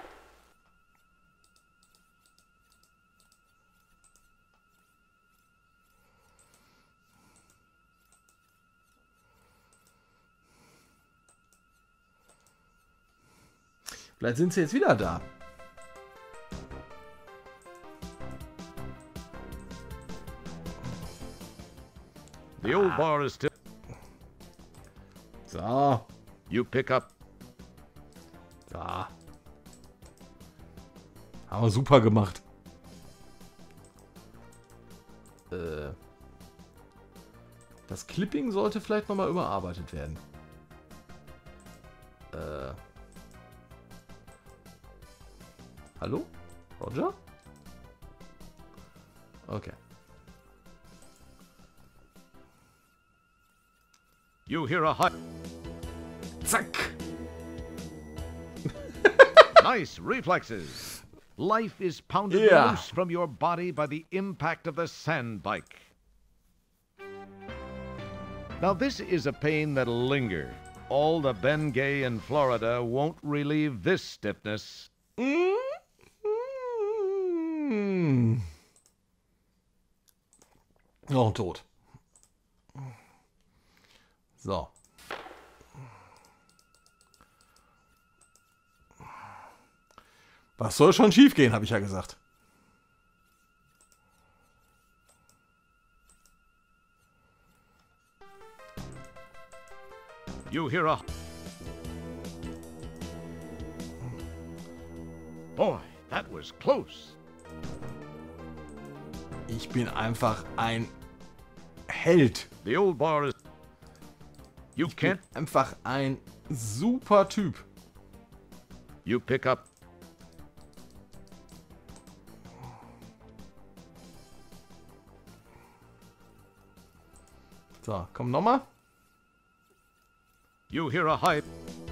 Vielleicht sind sie jetzt wieder da. The old bar is still. So. You pick up. Da. Haben wir super gemacht. Äh. Das Clipping sollte vielleicht nochmal überarbeitet werden. Äh. Hallo? Roger? Okay. You hear a high. Zack! Nice reflexes. Life is pounded Yeah. loose from your body by the impact of the sand bike. Now this is a pain that'll linger. All the Bengay in Florida won't relieve this stiffness. Mm. Oh, tot. So. Was soll schon schief gehen, habe ich ja gesagt. You hear a... Boy, that was close. Ich bin einfach ein Held. The old bar is... You Ich bin can't... einfach ein super Typ. You pick up... So, komm nochmal. You hear a high...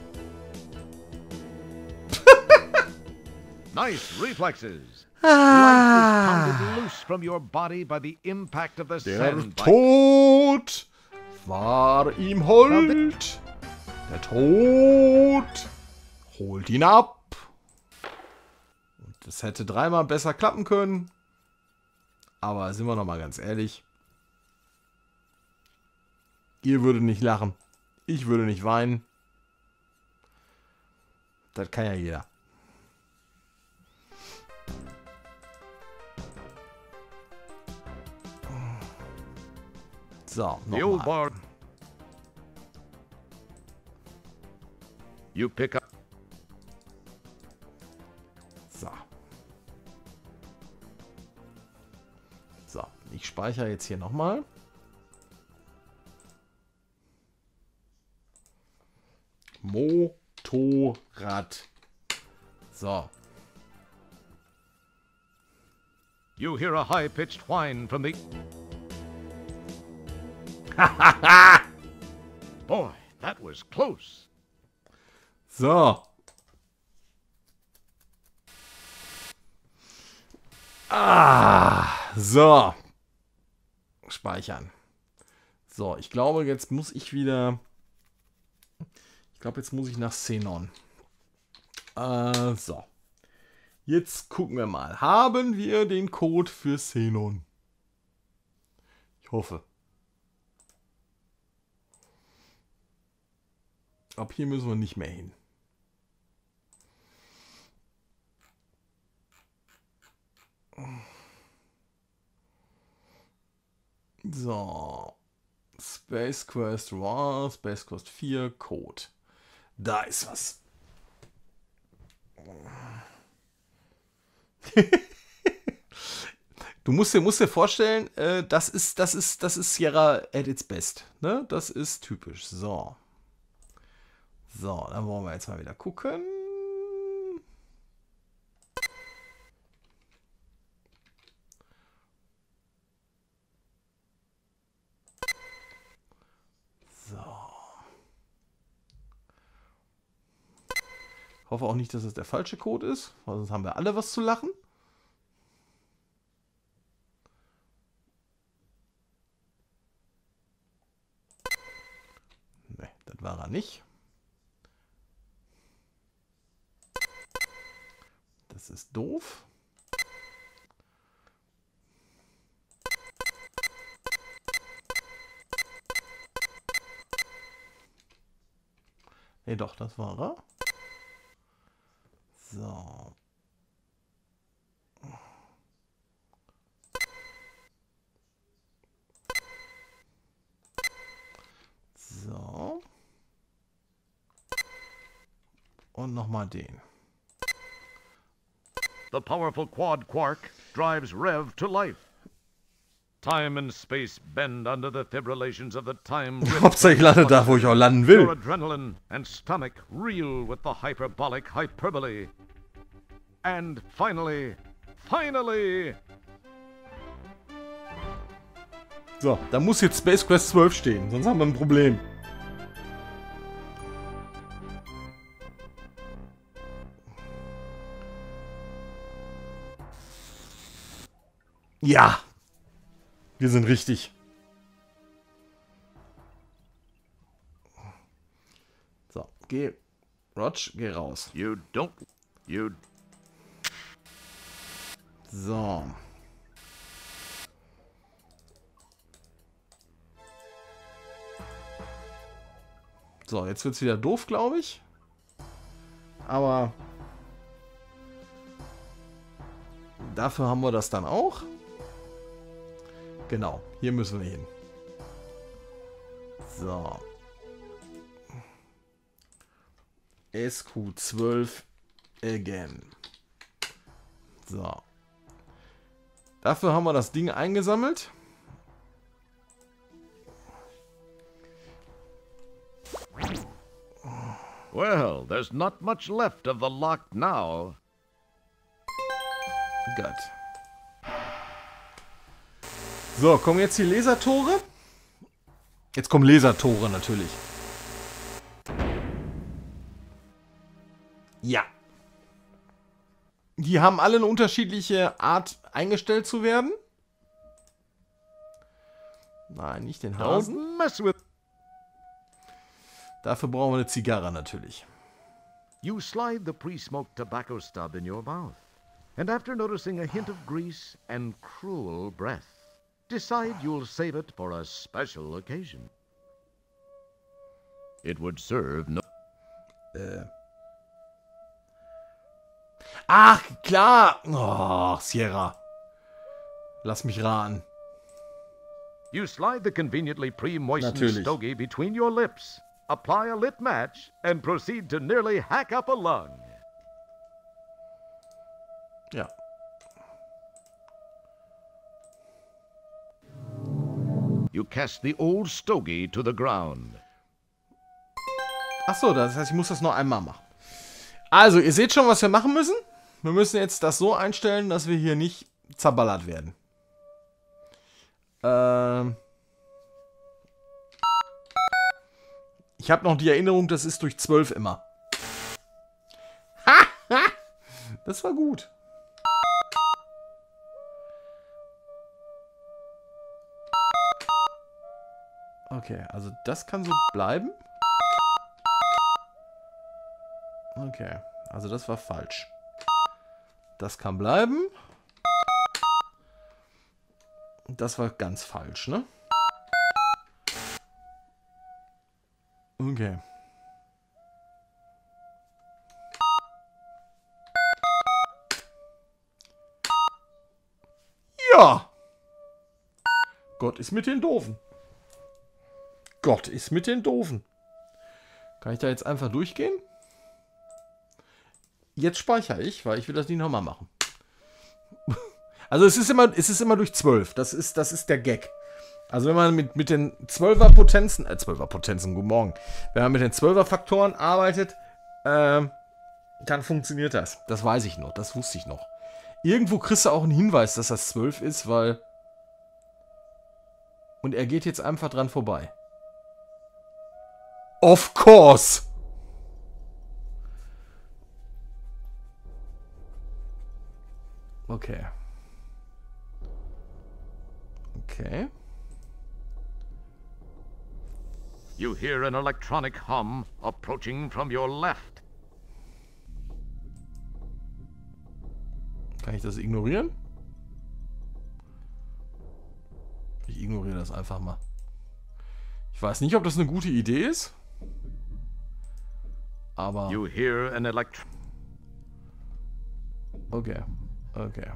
Nice reflexes. Life is pounded loose from your body by the impact of the Der sand bike. Tod war ihm hold. Der Tod holt ihn ab. Und das hätte dreimal besser klappen können. Aber sind wir noch mal ganz ehrlich. Ihr würdet nicht lachen. Ich würde nicht weinen. Das kann ja jeder. So, The old nochmal. bar... You pick up... So. So, ich speichere jetzt hier nochmal. Motorrad. So. You hear a high-pitched whine from the... Boy, that was close. So. Ah, so. Speichern. So, ich glaube, jetzt muss ich wieder... Ich glaube, jetzt muss ich nach Xenon. Äh, so. Jetzt gucken wir mal. Haben wir den Code für Xenon? Ich hoffe. Ab hier müssen wir nicht mehr hin. So. Space Quest war Space Quest vier Code. Da ist was. Du musst dir, musst dir vorstellen, äh, das ist, das ist, das ist Sierra at its best. Ne? Das ist typisch. So. So, dann wollen wir jetzt mal wieder gucken. Hoffe auch nicht, dass es der falsche Code ist, weil sonst haben wir alle was zu lachen. Ne, das war er nicht. Das ist doof. Ne, doch, das war er. So. So. Und nochmal den. The powerful quad quark drives Rev to life. Time and space bend under the fibrillations of the time. Hauptsache ich lande da, wo ich auch landen will. Your adrenaline and stomach reel with the hyperbolic hyperbole. And finally, finally... So, da muss jetzt Space Quest zwölf stehen, sonst haben wir ein Problem. Ja. Wir sind richtig. So, geh. Rog, geh raus. You don't... You... So. So, jetzt wird's wieder doof, glaube ich. Aber dafür haben wir das dann auch. Genau, hier müssen wir hin. So. S Q zwölf again. So. Dafür haben wir das Ding eingesammelt. Well, there's not much left of the lock now. Gut. So, kommen jetzt die Lasertore? Jetzt kommen Lasertore natürlich. Ja. Die haben alle eine unterschiedliche Art eingestellt zu werden. Nein, nicht den Hasen. Don't mess with... Dafür brauchen wir eine Zigarre natürlich. You slide the pre-smoked tobacco stub in your mouth, and after noticing a hint of grease and cruel breath, decide you'll save it for a special occasion. It would serve no... Äh. Ach, klar! Oh, Sierra. Lass mich raten. You slide the conveniently pre-moistened Natürlich. stogie between your lips, apply a lit match, and proceed to nearly hack up a lung. Ja. You cast the old stogie to the ground. Ach so, das heißt, ich muss das noch einmal machen. Also, ihr seht schon, was wir machen müssen. Wir müssen jetzt das so einstellen, dass wir hier nicht zerballert werden. Ähm... Ich habe noch die Erinnerung, das ist durch zwölf immer. Ha, ha, das war gut. Okay, also das kann so bleiben. Okay, also das war falsch. Das kann bleiben. Das war ganz falsch, ne? Okay. Ja! Gott ist mit den Doofen. Gott ist mit den Doofen. Kann ich da jetzt einfach durchgehen? Jetzt speichere ich, weil ich will das nicht nochmal machen. Also es ist immer, es ist immer durch zwölf. Das ist, das ist der Gag. Also wenn man mit, mit den zwölfer Potenzen, äh zwölfer Potenzen, guten Morgen. Wenn man mit den zwölfer Faktoren arbeitet, ähm, dann funktioniert das. Das weiß ich noch, das wusste ich noch. Irgendwo kriegst du auch einen Hinweis, dass das zwölf ist, weil... Und er geht jetzt einfach dran vorbei. Of course! Okay. Okay. You hear an electronic hum approaching from your left. Kann ich das ignorieren? Ich ignoriere das einfach mal. Ich weiß nicht, ob das eine gute Idee ist. Aber... You hear an elect... Okay. Okay.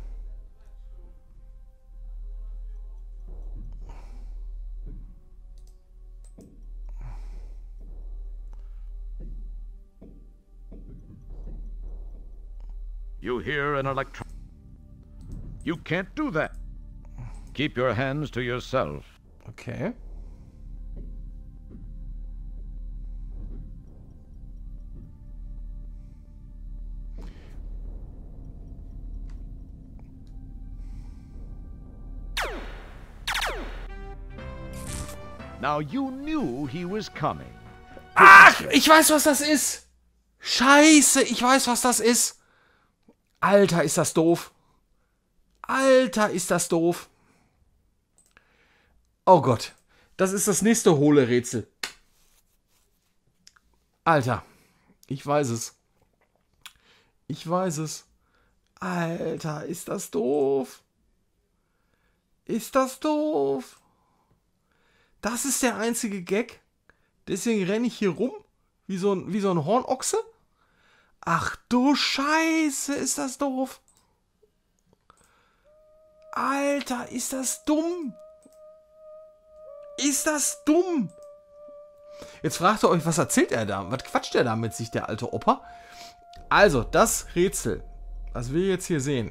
You hear an electro... You can't do that. Keep your hands to yourself. Okay. Now you knew he was coming. Ach, ich weiß, was das ist. Scheiße, ich weiß, was das ist. Alter, ist das doof. Alter, ist das doof. Oh Gott. Das ist das nächste hohle Rätsel. Alter. Ich weiß es. Ich weiß es. Alter, ist das doof. Ist das doof. Das ist der einzige Gag. Deswegen renne ich hier rum. Wie so ein, wie so ein Hornochse. Ach du Scheiße, ist das doof. Alter, ist das dumm. Ist das dumm. Jetzt fragt ihr euch, was erzählt er da? Was quatscht er da mit sich, der alte Opa? Also, das Rätsel, was wir jetzt hier sehen.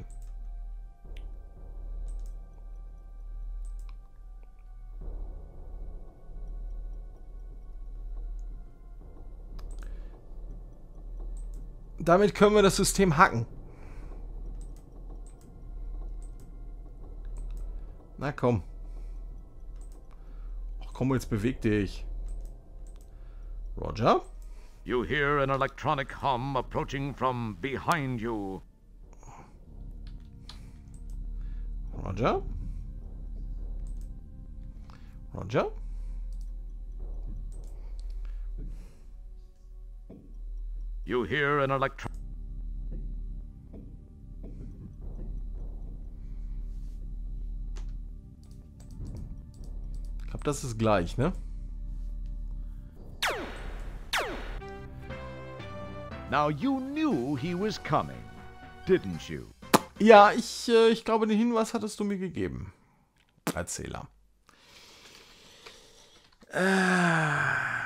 Damit können wir das System hacken. Na komm. Ach komm, jetzt beweg dich. Roger? You hear an electronic hum approaching from behind you. Roger? Roger? You hear an electro... Ich glaube, das ist gleich, ne? Now you knew he was coming, didn't you? Ja, ich, äh, ich glaube, den Hinweis hattest du mir gegeben. Erzähler. Äh...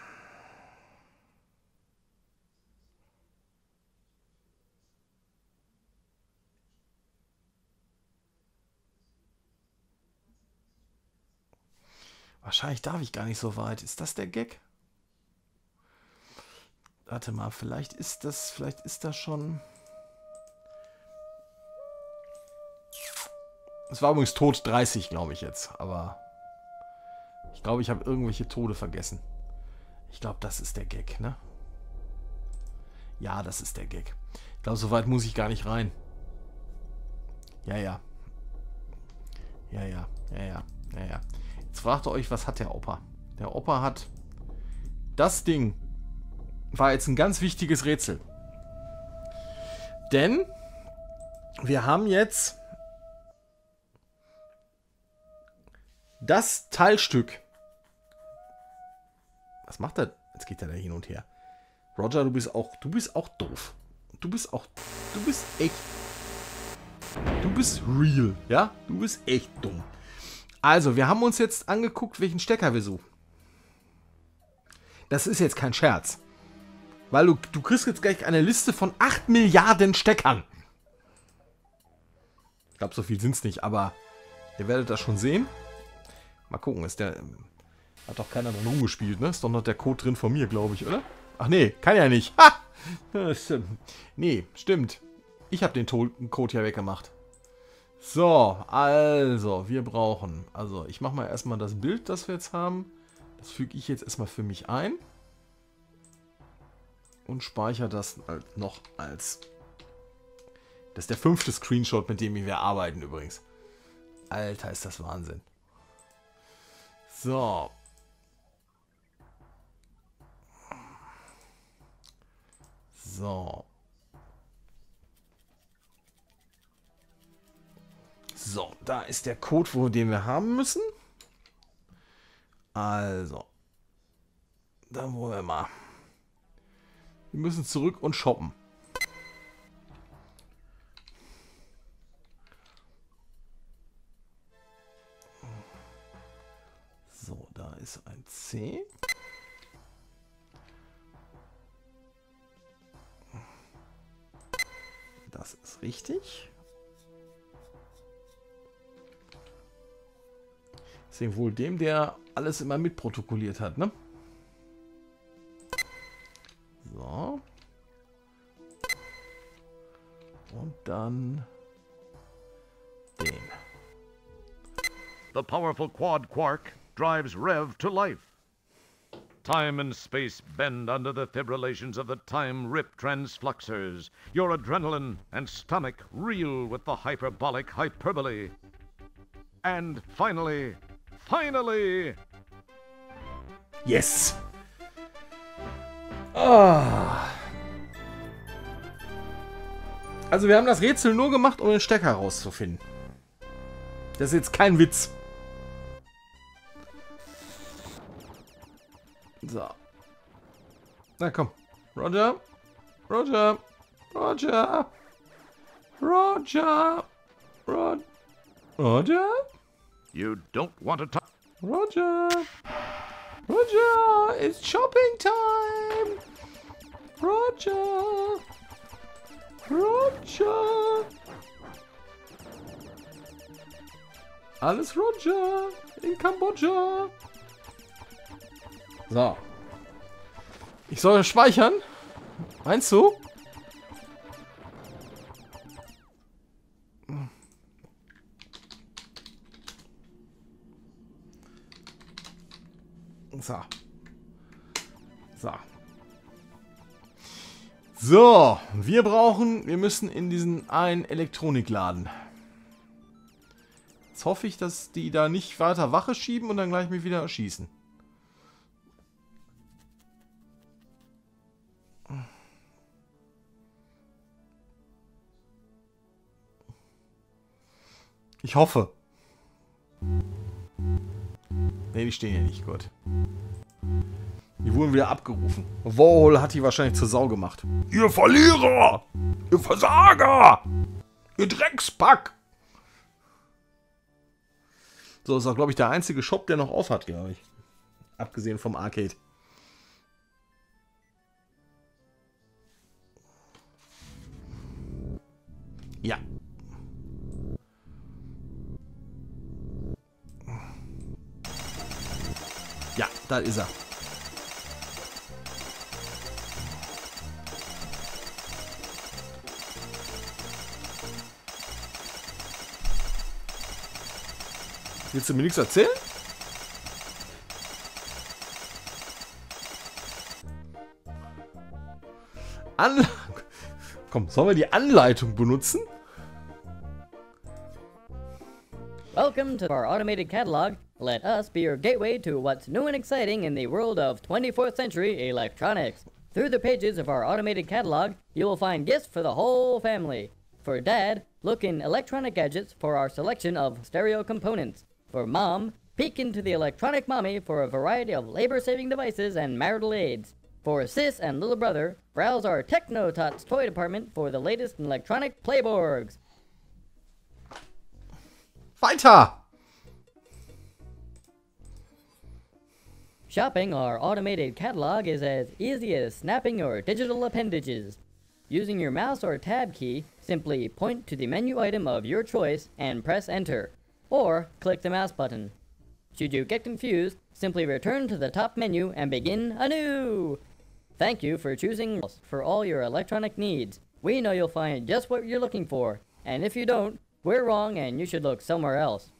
Wahrscheinlich darf ich gar nicht so weit. Ist das der Gag? Warte mal, vielleicht ist das, vielleicht ist das schon... Es war übrigens Tod dreißig, glaube ich jetzt. Aber ich glaube, ich habe irgendwelche Tode vergessen. Ich glaube, das ist der Gag, ne? Ja, das ist der Gag. Ich glaube, so weit muss ich gar nicht rein. Ja, ja. Ja, ja, ja, ja, ja, ja. Jetzt fragt ihr euch, was hat der Opa? Der Opa hat das Ding. War jetzt ein ganz wichtiges Rätsel. Denn wir haben jetzt das Teilstück. Was macht er? Jetzt geht er da hin und her. Roger, du bist auch, du bist auch doof. Du bist auch, du bist echt, du bist real, ja? Du bist echt dumm. Also, wir haben uns jetzt angeguckt, welchen Stecker wir suchen. Das ist jetzt kein Scherz. Weil du, du kriegst jetzt gleich eine Liste von acht Milliarden Steckern. Ich glaube, so viel sind es nicht, aber ihr werdet das schon sehen. Mal gucken, ist der... Hat doch keiner dran rumgespielt, ne? Ist doch noch der Code drin von mir, glaube ich, oder? Ach nee, kann ja nicht. Ha! Das, nee, stimmt. Ich habe den To- Code ja weggemacht. So, also, wir brauchen... Also, ich mache mal erstmal das Bild, das wir jetzt haben. Das füge ich jetzt erstmal für mich ein. Und speichere das halt noch als Das ist der fünfte Screenshot, mit dem wir arbeiten übrigens. Alter, ist das Wahnsinn. So. So. So, da ist der Code, wo, den wir haben müssen. Also. Dann wollen wir mal. Wir müssen zurück und shoppen. So, da ist ein C. Das ist richtig. Deswegen wohl dem, der alles immer mitprotokolliert hat, ne? So. Und dann den. The powerful quad quark drives Rev to life. Time and space bend under the fibrillations of the time-rip transfluxers. Your adrenaline and stomach reel with the hyperbolic hyperbole. And finally, finally... Yes! Ah. Also wir haben das Rätsel nur gemacht, um den Stecker rauszufinden. Das ist jetzt kein Witz. So. Na komm. Roger. Roger. Roger. Roger. Rod Roger. You don't want to talk... Roger. Roger. It's shopping time. Roger. Roger. Alles Roger. In Kambodscha. So. Ich soll speichern? Meinst du? So. So. So. Wir brauchen, wir müssen in diesen einen Elektronikladen. Jetzt hoffe ich, dass die da nicht weiter Wache schieben und dann gleich mich wieder erschießen. Ich hoffe. Ne, die stehen ja nicht, gut. Die wurden wieder abgerufen. Warhol hat die wahrscheinlich zur Sau gemacht. Ihr Verlierer! Ihr Versager! Ihr Dreckspack! So, ist auch, glaube ich, der einzige Shop, der noch auf hat, glaube ich. Abgesehen vom Arcade. Ja. Ja, da ist er. Willst du mir nichts erzählen? An Komm, sollen wir die Anleitung benutzen? Welcome to our automated catalog. Let us be your gateway to what's new and exciting in the world of twenty-fourth century electronics. Through the pages of our automated catalog, you will find gifts for the whole family. For Dad, look in electronic gadgets for our selection of stereo components. For Mom, peek into the electronic mommy for a variety of labor-saving devices and marital aids. For Sis and little brother, browse our Technotots toy department for the latest in electronic playborgs. Weiter! Shopping our automated catalog is as easy as snapping your digital appendages. Using your mouse or tab key, simply point to the menu item of your choice and press enter, or click the mouse button. Should you get confused, simply return to the top menu and begin anew. Thank you for choosing us for all your electronic needs. We know you'll find just what you're looking for, and if you don't, we're wrong and you should look somewhere else.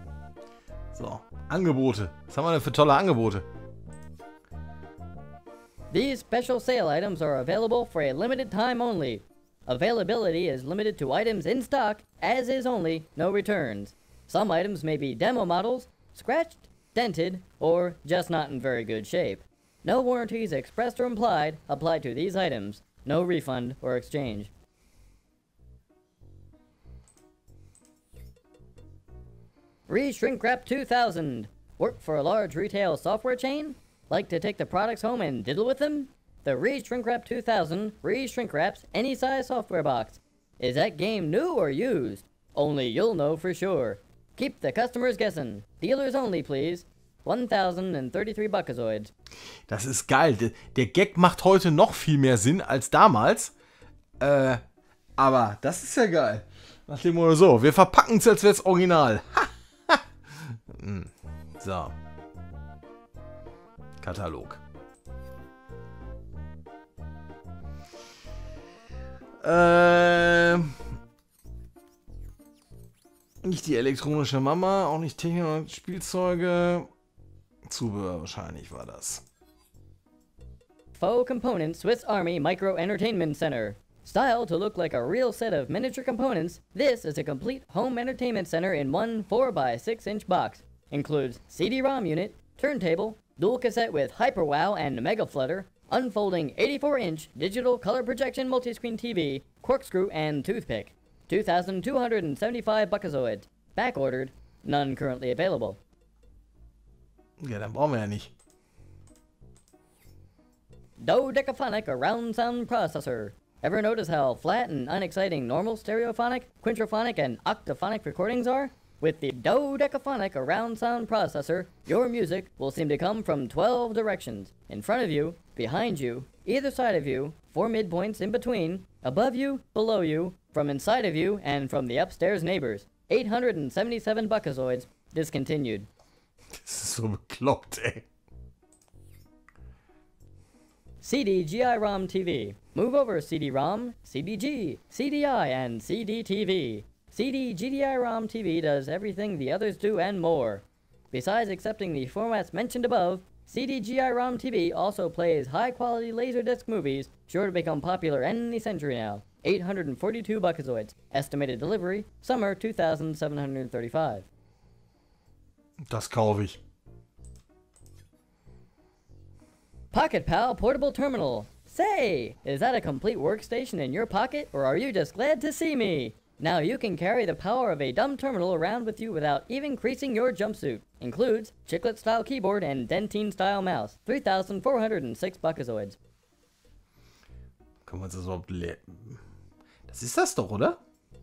So, Angebote. Was haben wir denn für tolle Angebote? These special sale items are available for a limited time only. Availability is limited to items in stock, as is only no returns. Some items may be demo models, scratched, dented, or just not in very good shape. No warranties expressed or implied apply to these items. No refund or exchange. Re-Shrink Wrap two thousand. Work for a large retail software chain? Like to take the products home and diddle with them? The Re-Shrink Wrap two thousand re-shrink wraps any size software box. Is that game new or used? Only you'll know for sure. Keep the customers guessing. Dealers only, please. one thousand thirty-three Buckazoids. Das ist geil. Der, der Gag macht heute noch viel mehr Sinn als damals. Äh, aber das ist ja geil. Nach dem Motto so, wir verpacken es, als wäre es original. So. Katalog. Äh, nicht die elektronische Mama, auch nicht Technik und Spielzeuge. Zubehör wahrscheinlich war das. Faux Components Swiss Army Micro Entertainment Center. Styled to look like a real set of miniature components, this is a complete home entertainment center in one four by six inch box. Includes C D ROM unit, turntable, dual cassette with HyperWow and Mega Flutter, unfolding eighty-four inch digital color projection multiscreen T V, corkscrew, and toothpick. two thousand two hundred seventy-five Buckazoids. Back ordered, none currently available. Ja, dann brauchen wir ja nicht. Dodecaphonic Around Sound Processor. Ever notice how flat and unexciting normal stereophonic, quintrophonic, and octophonic recordings are? With the Dodecaphonic Around Sound Processor, your music will seem to come from twelve directions. In front of you, behind you, either side of you, four midpoints in between, above you, below you, from inside of you, and from the upstairs neighbors. eight hundred seventy-seven Buckazoids. Discontinued. Das ist so bekloppt, ey. C D G I ROM T V. Move over C D ROM, C D G, C D I, and C D T V. C D G D I ROM T V does everything the others do and more. Besides accepting the formats mentioned above, C D G I ROM T V also plays high-quality Laserdisc movies, sure to become popular any century now. eight hundred forty-two Buckazoids. Estimated delivery, summer two thousand seven hundred thirty-five. Das kaufe ich. Pocket Pal Portable Terminal. Say, is that a complete workstation in your pocket, or are you just glad to see me? Now you can carry the power of a dumb terminal around with you without even creasing your jumpsuit. Includes chiclet-style keyboard and dentine-style mouse. three thousand four hundred six Buckazoids. Können wir uns das überhaupt le... Das ist das doch, oder?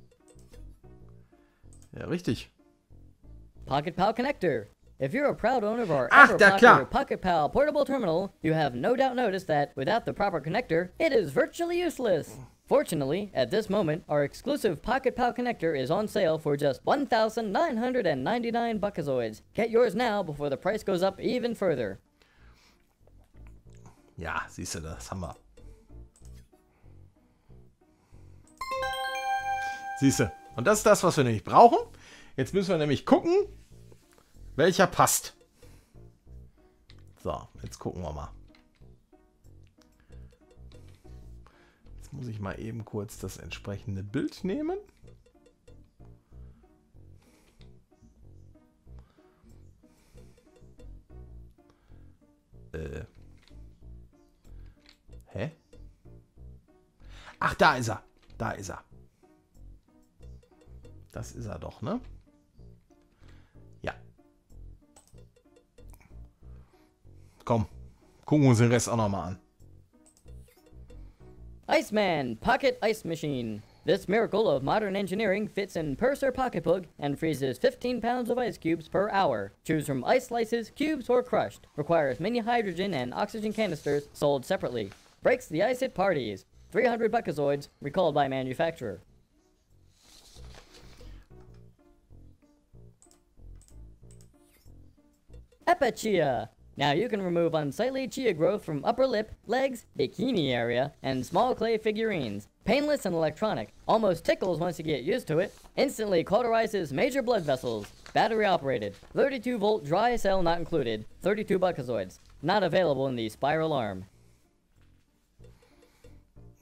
Ja, richtig. Pocket Pal Connector. If you're a proud owner of our Ach, ever da, popular klar. Pocket Pal portable terminal, you have no doubt noticed that without the proper connector, it is virtually useless. Fortunately, at this moment, our exclusive Pocket Pal connector is on sale for just one thousand nine hundred ninety-nine Buckazoids. Get yours now before the price goes up even further. Ja, siehst du, das haben wir. Siehst du, und das ist das, was wir nämlich brauchen. Jetzt müssen wir nämlich gucken, welcher passt. So, jetzt gucken wir mal. Jetzt muss ich mal eben kurz das entsprechende Bild nehmen. Äh. Hä? Ach, da ist er. Da ist er. Das ist er doch, ne? Ja. Komm, gucken wir uns den Rest auch nochmal an. Iceman Pocket Ice Machine. This miracle of modern engineering fits in purse or pocketbook and freezes fifteen pounds of ice cubes per hour. Choose from ice slices, cubes, or crushed. Requires mini hydrogen and oxygen canisters sold separately. Breaks the ice at parties. three hundred Buckazoids, recalled by manufacturer. Epachia. Now you can remove unsightly chia growth from upper lip, legs, bikini area, and small clay figurines. Painless and electronic. Almost tickles once you get used to it. Instantly cauterizes major blood vessels. Battery operated. thirty-two volt dry cell not included. thirty-two Buckazoids. Not available in the spiral arm.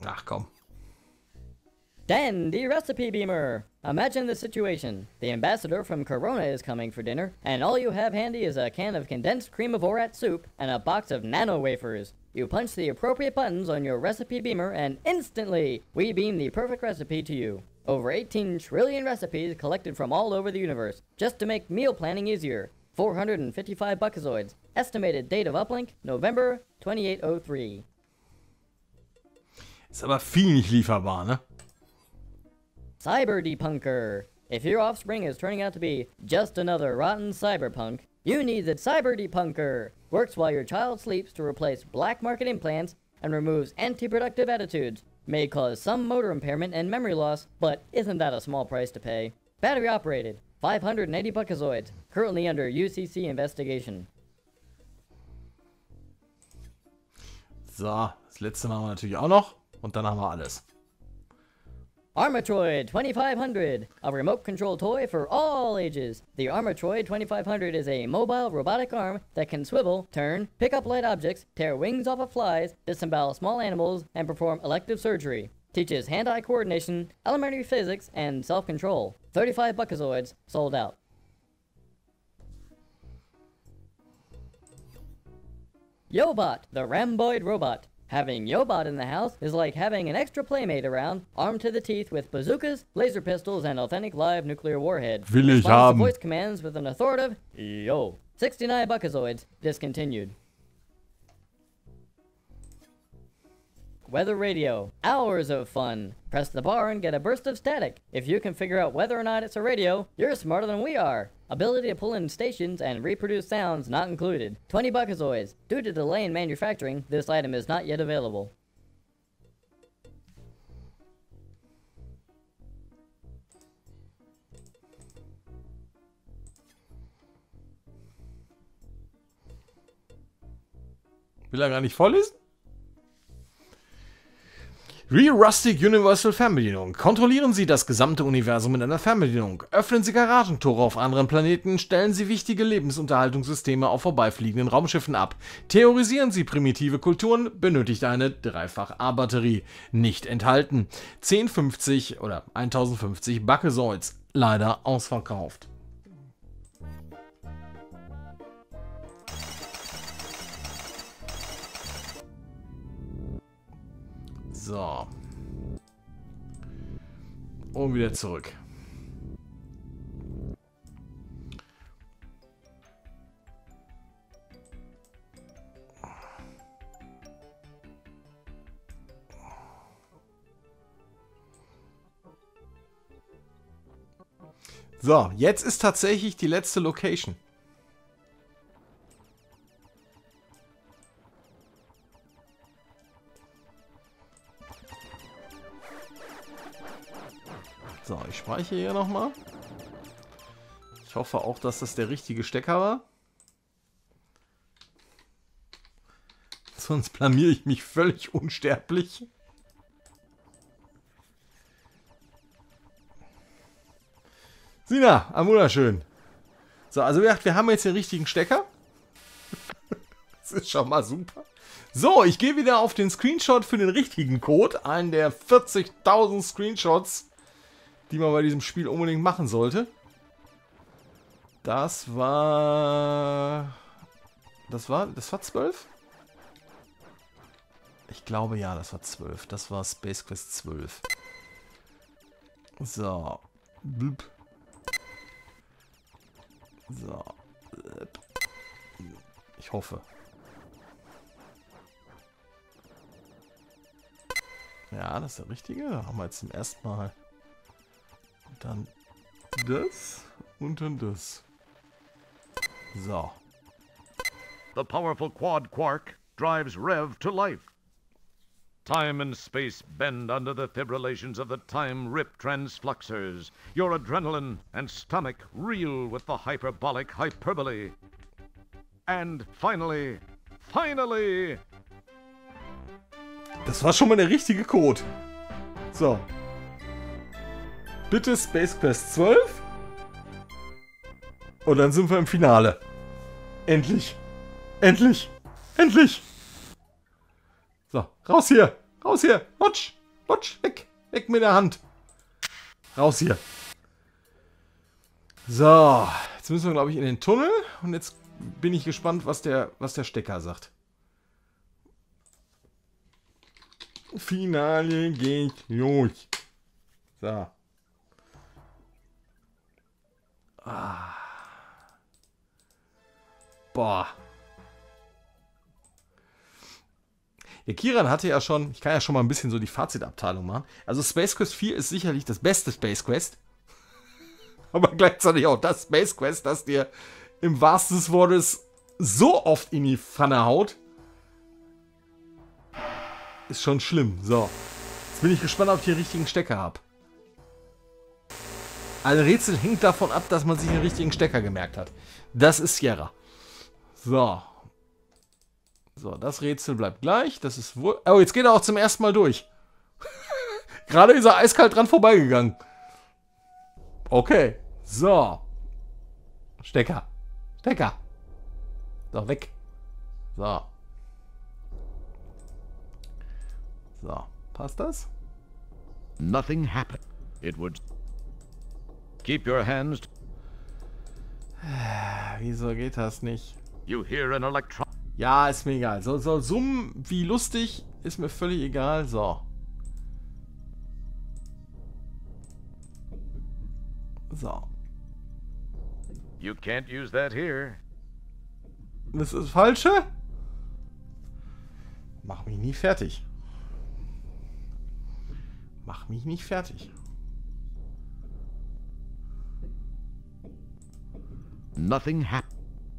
Ach komm. Then the recipe beamer. Imagine the situation. The ambassador from Corona is coming for dinner, and all you have handy is a can of condensed cream of Orat soup and a box of nano wafers. You punch the appropriate buttons on your recipe beamer, and instantly, we beam the perfect recipe to you. Over eighteen trillion recipes collected from all over the universe, just to make meal planning easier. four hundred fifty-five Buckazoids. Estimated date of uplink, November twenty-eight oh three. Ist aber viel nicht lieferbar, ne? Cyber Debunker. If your offspring is turning out to be just another rotten cyberpunk, you need the Cyber Debunker. Works while your child sleeps to replace black market implants and removes anti-productive attitudes. May cause some motor impairment and memory loss, but isn't that a small price to pay? Battery operated. five hundred eighty Buckazoids. Currently under U C C investigation. So, das letzte machen wir natürlich auch noch. Und dann haben wir alles. Armatroid twenty-five hundred, a remote control toy for all ages. The Armatroid twenty-five hundred is a mobile robotic arm that can swivel, turn, pick up light objects, tear wings off of flies, disembowel small animals, and perform elective surgery. Teaches hand-eye coordination, elementary physics, and self-control. thirty-five Buckazoids, sold out. Yobot, the Ramboid robot. Having Yobot in the house is like having an extra playmate around, armed to the teeth with bazookas, laser pistols, and authentic live nuclear warhead. Will ich Responds to haben. voice commands with an authoritative yo. sixty-nine Buckazoids, discontinued. Weather radio. Hours of fun. Press the bar and get a burst of static. If you can figure out whether or not it's a radio, you're smarter than we are. Ability to pull in stations and reproduce sounds not included. twenty Buckazoids. Due to delay in manufacturing, this item is not yet available. Will er gar nicht vorlesen? Real Rustic Universal Fernbedienung. Kontrollieren Sie das gesamte Universum mit einer Fernbedienung. Öffnen Sie Garagentore auf anderen Planeten. Stellen Sie wichtige Lebensunterhaltungssysteme auf vorbeifliegenden Raumschiffen ab. Theorisieren Sie primitive Kulturen. Benötigt eine Dreifach-A-Batterie. Nicht enthalten. zehn fünfzig oder tausendfünfzig Buckazoids. Leider ausverkauft. So. Und wieder zurück. So, jetzt ist tatsächlich die letzte Location. So, ich speichere hier nochmal. Ich hoffe auch, dass das der richtige Stecker war. Sonst blamiere ich mich völlig unsterblich. Sina, am wunderschön. So, also wir haben jetzt den richtigen Stecker. Das ist schon mal super. So, ich gehe wieder auf den Screenshot für den richtigen Code. Einen der vierzigtausend Screenshots, die man bei diesem Spiel unbedingt machen sollte. Das war... Das war... Das war zwölf? Ich glaube ja, das war zwölf. Das war Space Quest zwölf. So. Blub. So. Ich hoffe. Ja, das ist der richtige. Da haben wir jetzt zum ersten Mal... Dann das und dann das. So. The powerful quad quark drives Rev to life. Time and space bend under the fibrillations of the time rip transfluxers. Your adrenaline and stomach reel with the hyperbolic hyperbole. And finally, finally... Das war schon mal der richtige Code. So. Bitte Space Quest zwölf. Und dann sind wir im Finale. Endlich. Endlich. Endlich. So, raus hier. Raus hier. Rutsch. Rutsch. Weg. Weg mit der Hand. Raus hier. So. Jetzt müssen wir, glaube ich, in den Tunnel. Und jetzt bin ich gespannt, was der, was der Stecker sagt. Finale geht los. So. Ah. Boah. Der Kiran hatte ja schon, ich kann ja schon mal ein bisschen so die Fazitabteilung machen. Also Space Quest vier ist sicherlich das beste Space Quest. Aber gleichzeitig auch das Space Quest, das dir im wahrsten des Wortes so oft in die Pfanne haut. Ist schon schlimm. So. Jetzt bin ich gespannt, ob ich den richtigen Stecker habe. Ein Rätsel hängt davon ab, dass man sich den richtigen Stecker gemerkt hat. Das ist Sierra. So. So, das Rätsel bleibt gleich. Das ist wohl... Oh, jetzt geht er auch zum ersten Mal durch. Gerade ist er eiskalt dran vorbeigegangen. Okay. So. Stecker. Stecker. So, weg. So. So. Passt das? Nothing happened. It would... Keep your hands... Wieso geht das nicht? You hear an electron... Ja, ist mir egal. So, so summen wie lustig ist mir völlig egal. So. So. You can't use that here. Das ist falsche? Mach mich nie fertig. Mach mich nicht fertig. Nothing happened.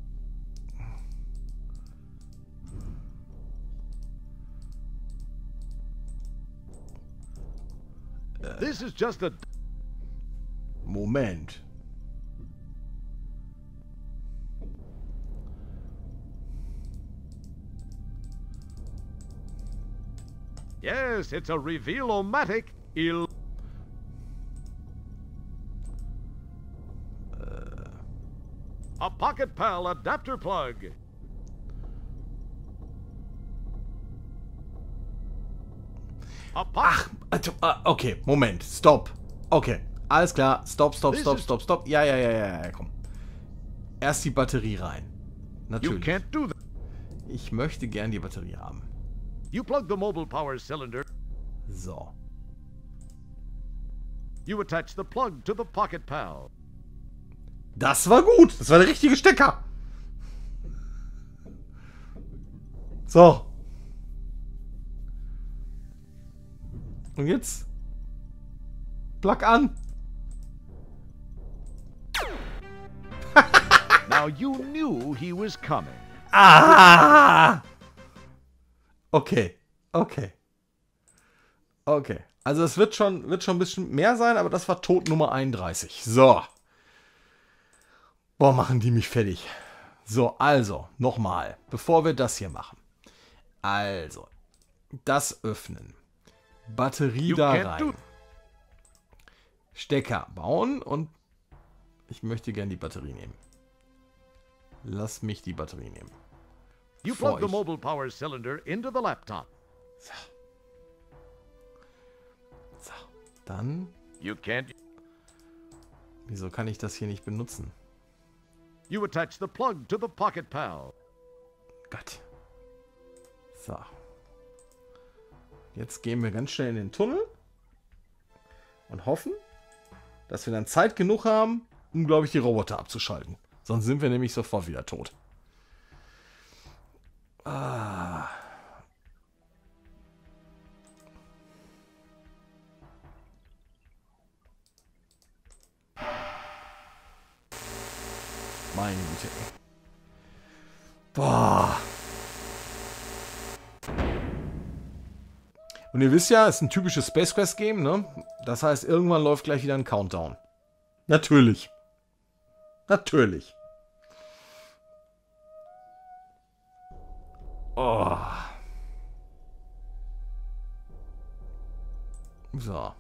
This is just a... Moment. Yes, it's a reveal-o-matic. Il... Uh, a Pocket Pal adapter plug. Ach, okay, Moment, stopp. Okay, alles klar, stopp, stopp, stopp, stopp, stopp. Ja, ja, ja, ja, ja, komm. Erst die Batterie rein. Natürlich. You can't do that. Ich möchte gern die Batterie haben. You plug the mobile power cylinder. So. You attach the plug to the Pocket Pal. Das war gut. Das war der richtige Stecker. So. Und jetzt? Plug an. Now you knew he was coming. Ah! Okay. Okay. Okay. Also es wird schon, wird schon ein bisschen mehr sein, aber das war Tod Nummer einunddreißig. So. Boah, machen die mich fertig. So, also, nochmal, bevor wir das hier machen. Also, das öffnen. Batterie You da can't rein. do- Stecker bauen und ich möchte gern die Batterie nehmen. Lass mich die Batterie nehmen. You Bevor plug the ich- mobile power cylinder into the laptop. So. So, dann... You can't... Wieso kann ich das hier nicht benutzen? You attach the plug to the Pocket Pal. Gott. So. Jetzt gehen wir ganz schnell in den Tunnel und hoffen, dass wir dann Zeit genug haben, um, glaube ich, die Roboter abzuschalten. Sonst sind wir nämlich sofort wieder tot. Ah. Meine Güte, ey. Boah. Und ihr wisst ja, es ist ein typisches Space Quest Game, ne? Das heißt, irgendwann läuft gleich wieder ein Countdown. Natürlich. Natürlich. Oh. So.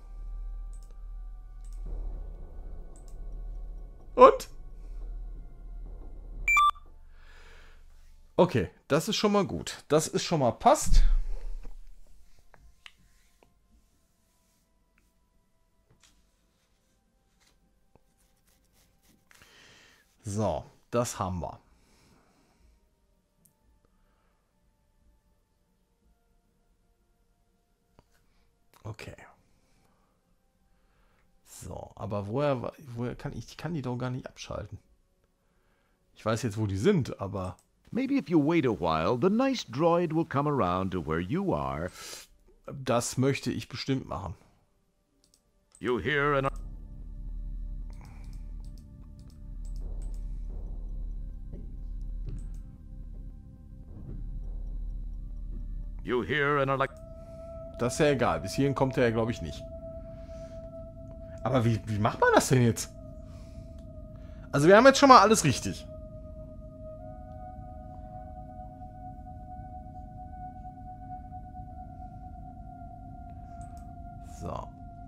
Und? Okay, das ist schon mal gut. Das ist schon mal passt. So, das haben wir. Okay. So, aber woher, woher kann ich, ich kann die doch gar nicht abschalten. Ich weiß jetzt, wo die sind, aber... Maybe if you wait a while, the nice droid will come around to where you are. Das möchte ich bestimmt machen. You hear an... You hear an elect... Das ist ja egal. Bis hierhin kommt er ja, glaube ich, nicht. Aber wie, wie macht man das denn jetzt? Also wir haben jetzt schon mal alles richtig. So.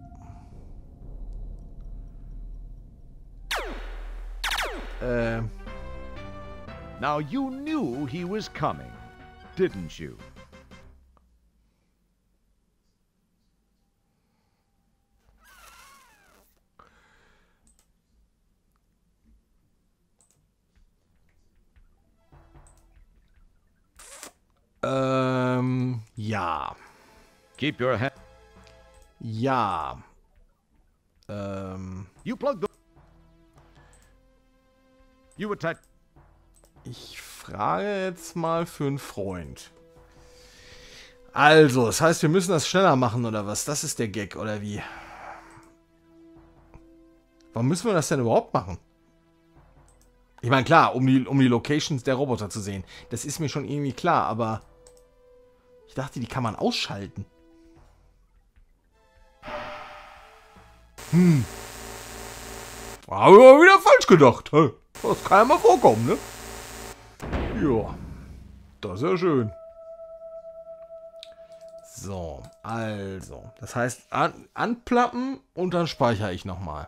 Ähm. Now you knew he was coming, didn't you? Ähm, ja. Keep your hand... Ja. Ähm. You plug the... You attack... Ich frage jetzt mal für einen Freund. Also, das heißt, wir müssen das schneller machen, oder was? Das ist der Gag, oder wie? Warum müssen wir das denn überhaupt machen? Ich meine, klar, um die, um die Locations der Roboter zu sehen. Das ist mir schon irgendwie klar, aber... Ich dachte, die kann man ausschalten. Hm. Habe ich mal wieder falsch gedacht. Das kann ja mal vorkommen, ne? Ja. Das ist ja schön. So, also. Das heißt, an, anplappen und dann speichere ich nochmal.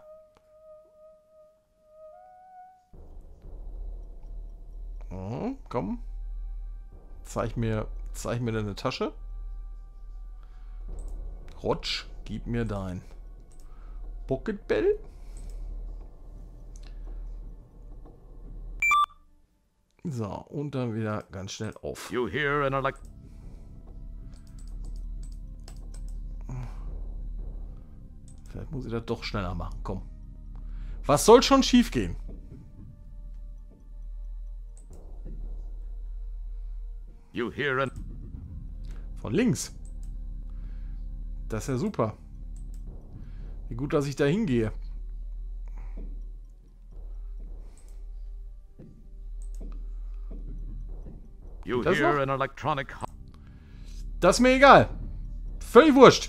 Oh, komm. Zeig mir, zeig mir deine Tasche. Rotsch, gib mir dein Pocketbell. So, und dann wieder ganz schnell auf. You hear an elect... Vielleicht muss ich das doch schneller machen, komm. Was soll schon schief gehen? You hear an... Von links. Das ist ja super. Wie gut, dass ich da hingehe. You Das hear noch? an electronic... Das ist mir egal. Völlig wurscht.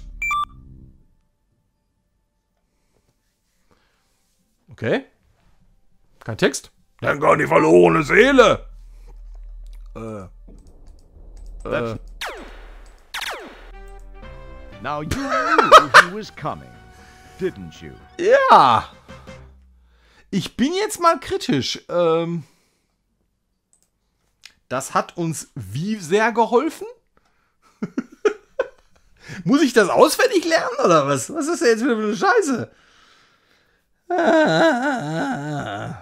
Okay. Kein Text? Dann gar die verlorene Seele. Äh. Äh. Now you knew he was coming, didn't you? Ja. Ich bin jetzt mal kritisch. Ähm. Das hat uns wie sehr geholfen? Muss ich das auswendig lernen oder was? Was ist denn jetzt wieder für eine Scheiße? Ah.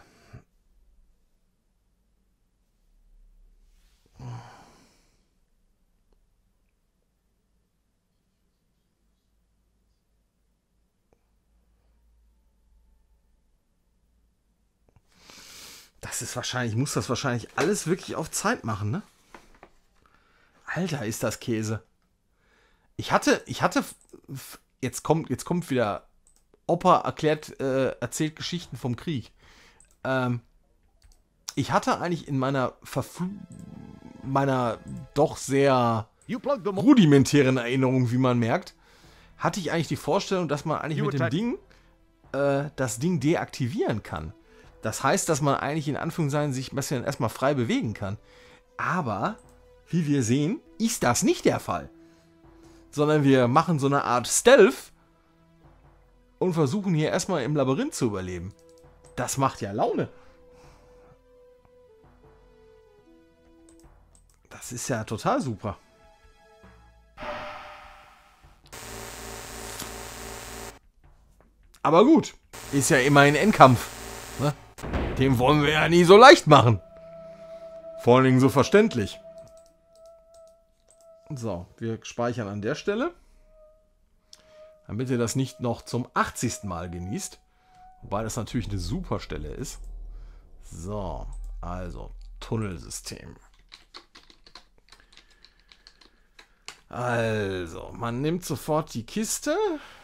Das ist wahrscheinlich, ich muss das wahrscheinlich alles wirklich auf Zeit machen, ne? Alter, ist das Käse. Ich hatte, ich hatte, jetzt kommt, jetzt kommt wieder, Opa erklärt, äh, erzählt Geschichten vom Krieg. Ähm, ich hatte eigentlich in meiner Verfl meiner doch sehr rudimentären Erinnerung, wie man merkt, hatte ich eigentlich die Vorstellung, dass man eigentlich mit dem Ding äh, das Ding deaktivieren kann. Das heißt, dass man eigentlich in Anführungszeichen sich ein bisschen erstmal frei bewegen kann. Aber, wie wir sehen, ist das nicht der Fall. Sondern wir machen so eine Art Stealth und versuchen hier erstmal im Labyrinth zu überleben. Das macht ja Laune. Das ist ja total super. Aber gut, ist ja immerhin Endkampf. Ne? Dem wollen wir ja nie so leicht machen. Vor allen Dingen so verständlich. So, wir speichern an der Stelle. Damit ihr das nicht noch zum achtzigsten Mal genießt. Wobei das natürlich eine super Stelle ist. So, also Tunnelsystem. Also, man nimmt sofort die Kiste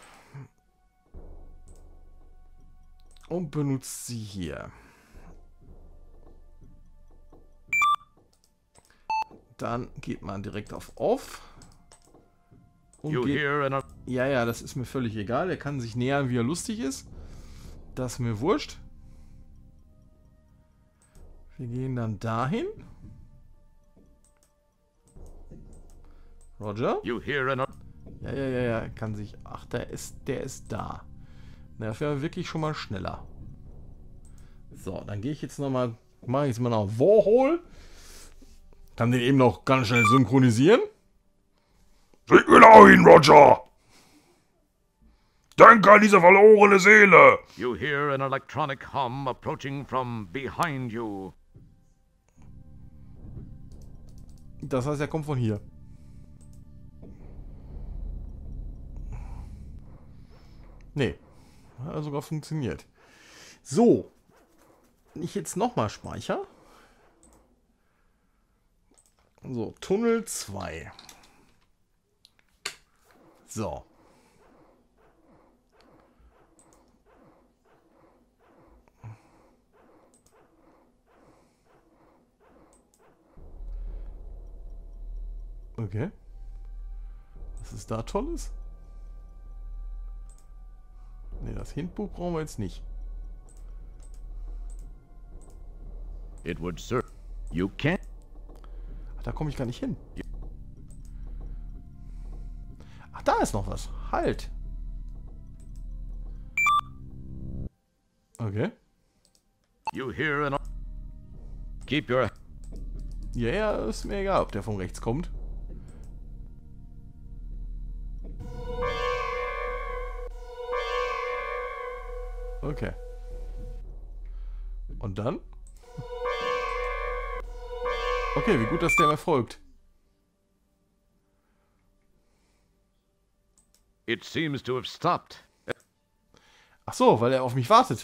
und benutzt sie hier. Dann geht man direkt auf Off. Und You geht, hear an ja, ja, das ist mir völlig egal. Er kann sich nähern, wie er lustig ist. Das ist mir wurscht. Wir gehen dann dahin. Roger? You hear an Ja, ja, ja, ja, er kann sich... Ach, der ist, der ist da. Na, das wäre wirklich schon mal schneller. So, dann gehe ich jetzt nochmal... Mache ich jetzt mal nach Warhol. Kann den eben noch ganz schnell synchronisieren. Sieh genau hin, Roger! Denke an diese verlorene Seele! You hear an electronic hum approaching from behind you. Das heißt, er kommt von hier. Nee. Hat sogar funktioniert. So. Wenn ich jetzt nochmal speichere. So, Tunnel zwei. So. Okay. Was ist da Tolles? Ne, das Hintbuch brauchen wir jetzt nicht. It would serve. You can't. Ach, da komme ich gar nicht hin. Ach, da ist noch was. Halt. Okay. You hear an. Keep your. Ja, ja, ist mir egal, ob der von rechts kommt. Okay. Und dann? Okay, wie gut, dass der mir folgt. It seems to have stopped. Ach so, weil er auf mich wartet.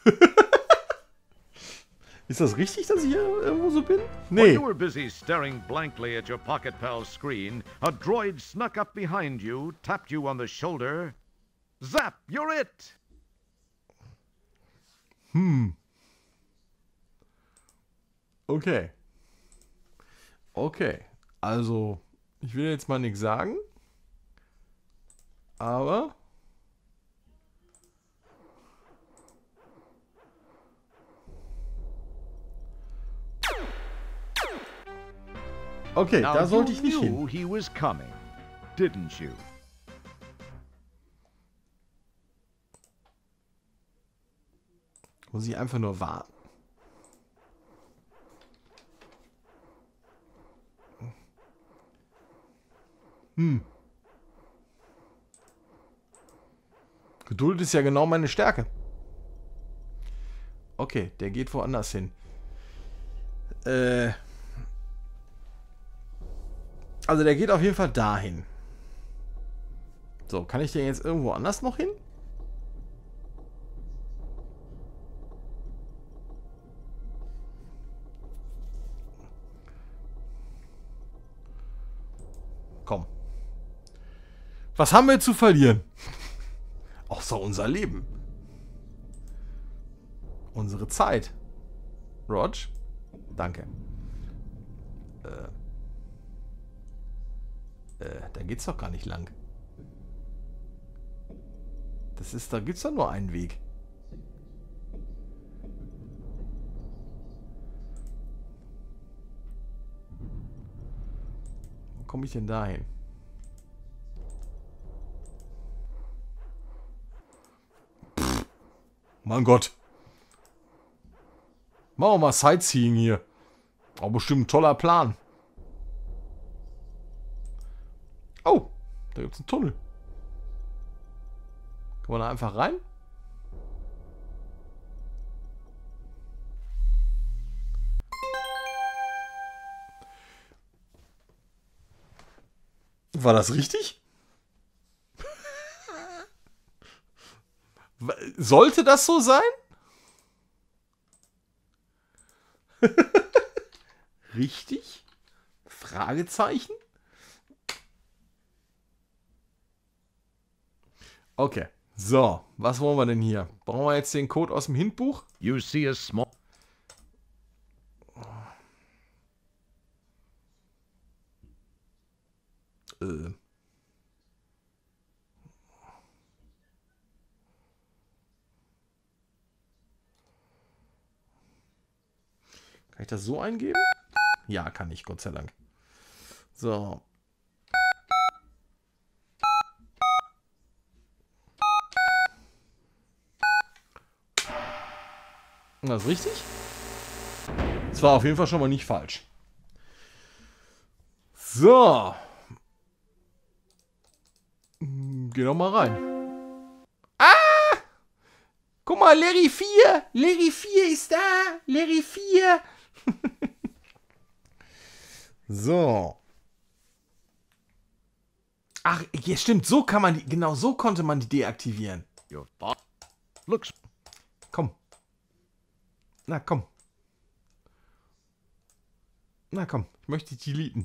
Ist das richtig, dass ich hier irgendwo so bin? While Nee. you were busy staring blankly at your Pocket Pal's screen, a droid snuck up behind you, tapped you on the shoulder. Zap, you're it! Hm. Okay. Okay. Also, ich will jetzt mal nichts sagen. Aber... Okay, Now da sollte ich you nicht knew hin. he was coming, didn't you? Muss ich einfach nur warten. Hm. Geduld ist ja genau meine Stärke. Okay, der geht woanders hin. Äh. Also der geht auf jeden Fall dahin. So, kann ich den jetzt irgendwo anders noch hin? Komm. Was haben wir zu verlieren? Außer unser Leben. Unsere Zeit. Rog? Danke. Äh. Äh, da geht's doch gar nicht lang. Das ist, da gibt's doch nur einen Weg. Wo komme ich denn dahin? Pff, mein Gott. Machen wir mal Sightseeing hier. Auch bestimmt ein toller Plan. Oh, da gibt es einen Tunnel. Kann man da einfach rein? War das richtig? Sollte das so sein? Richtig? Fragezeichen? Okay. So, was wollen wir denn hier? Brauchen wir jetzt den Code aus dem Hintbuch? You see a small... Äh. Kann ich das so eingeben? Ja, kann ich, Gott sei Dank. So. Das ist richtig. Das war auf jeden Fall schon mal nicht falsch. So. Geh doch mal rein. Ah! Guck mal, Larry vier. Larry vier ist da. Larry vier. So. Ach, ja, stimmt. So kann man die, genau so konnte man die deaktivieren. Looks... Komm. Na, komm. Na, komm. Ich möchte die deleten.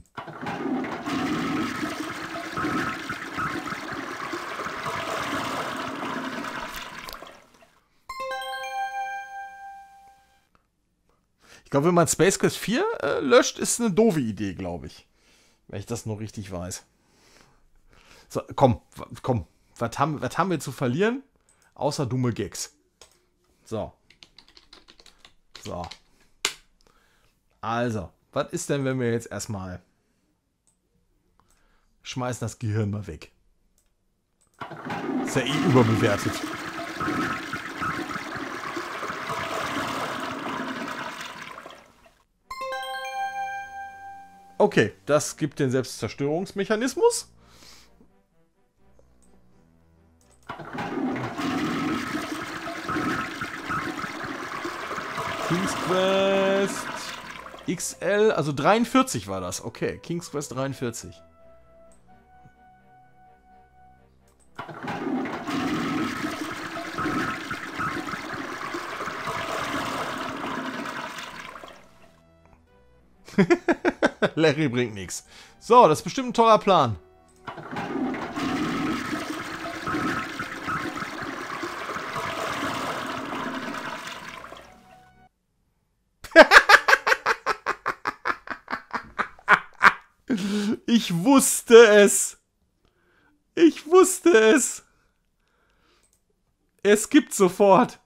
Ich glaube, wenn man Space Quest vier äh, löscht, ist eine doofe Idee, glaube ich. Wenn ich das noch richtig weiß. So, komm, komm. Was haben, was haben wir zu verlieren? Außer dumme Gags. So. So. Also, was ist denn, wenn wir jetzt erstmal schmeißen das Gehirn mal weg? Ist ja eh überbewertet. Okay, das gibt den Selbstzerstörungsmechanismus. King's Quest X L, also dreiundvierzig war das. Okay, King's Quest dreiundvierzig. Larry bringt nichts. So, das ist bestimmt ein toller Plan. Ich wusste es. Ich wusste es. Es gibt sofort.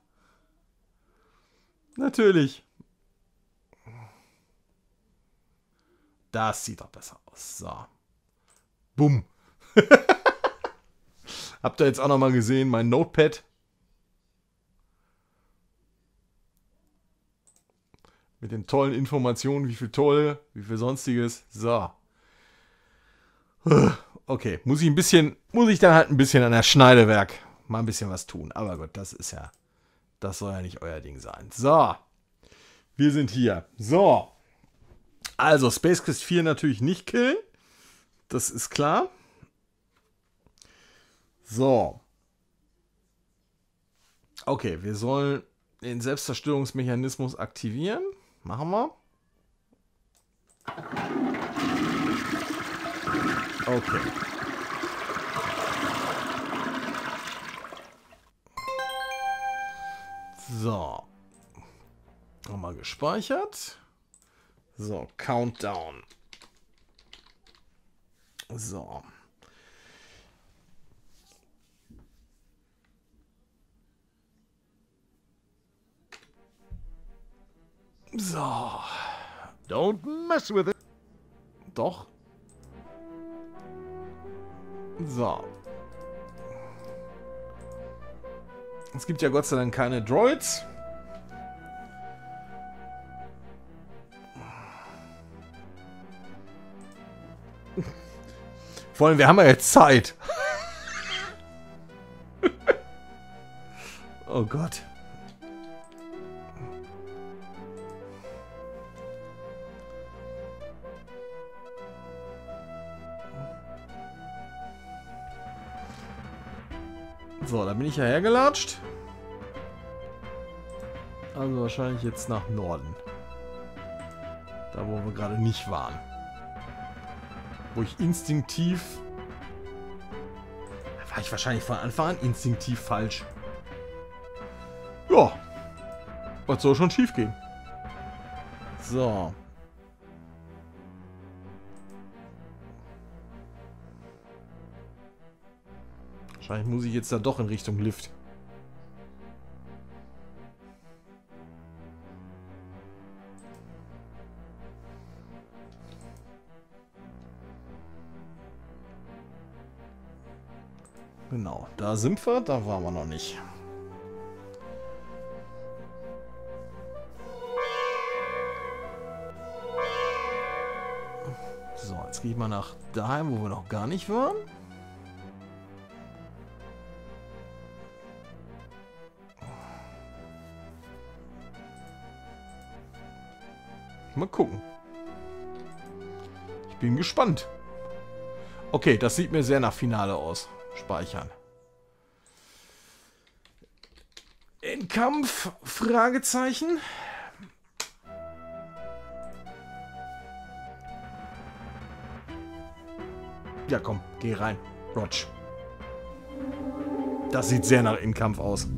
Natürlich. Das sieht doch besser aus. So. Bumm. Habt ihr jetzt auch nochmal gesehen, mein Notepad? Mit den tollen Informationen, wie viel toll, wie viel sonstiges. So. Okay, muss ich ein bisschen, muss ich dann halt ein bisschen an der Schneidewerk mal ein bisschen was tun. Aber gut, das ist ja, das soll ja nicht euer Ding sein. So. Wir sind hier. So. Also, Space Quest vier natürlich nicht killen. Das ist klar. So. Okay, wir sollen den Selbstzerstörungsmechanismus aktivieren. Machen wir. Okay. So. Nochmal gespeichert. So, Countdown. So. So. Don't mess with it. Doch. So. Es gibt ja Gott sei Dank keine Droids. Vor allem, wir haben ja jetzt Zeit. Oh Gott. So, da bin ich ja hergelatscht. Also wahrscheinlich jetzt nach Norden. Da, wo wir gerade nicht waren. Wo ich instinktiv... Da war ich wahrscheinlich von Anfang an instinktiv falsch. Ja. Was soll schon schief gehen? So. Wahrscheinlich muss ich jetzt da doch in Richtung Lift. Genau, da sind wir, da waren wir noch nicht. So, jetzt gehe ich mal nach daheim, wo wir noch gar nicht waren. Mal gucken. Ich bin gespannt. Okay, das sieht mir sehr nach Finale aus. Speichern. Endkampf? Fragezeichen. Ja, komm, geh rein. Rotsch. Das sieht sehr nach Endkampf aus.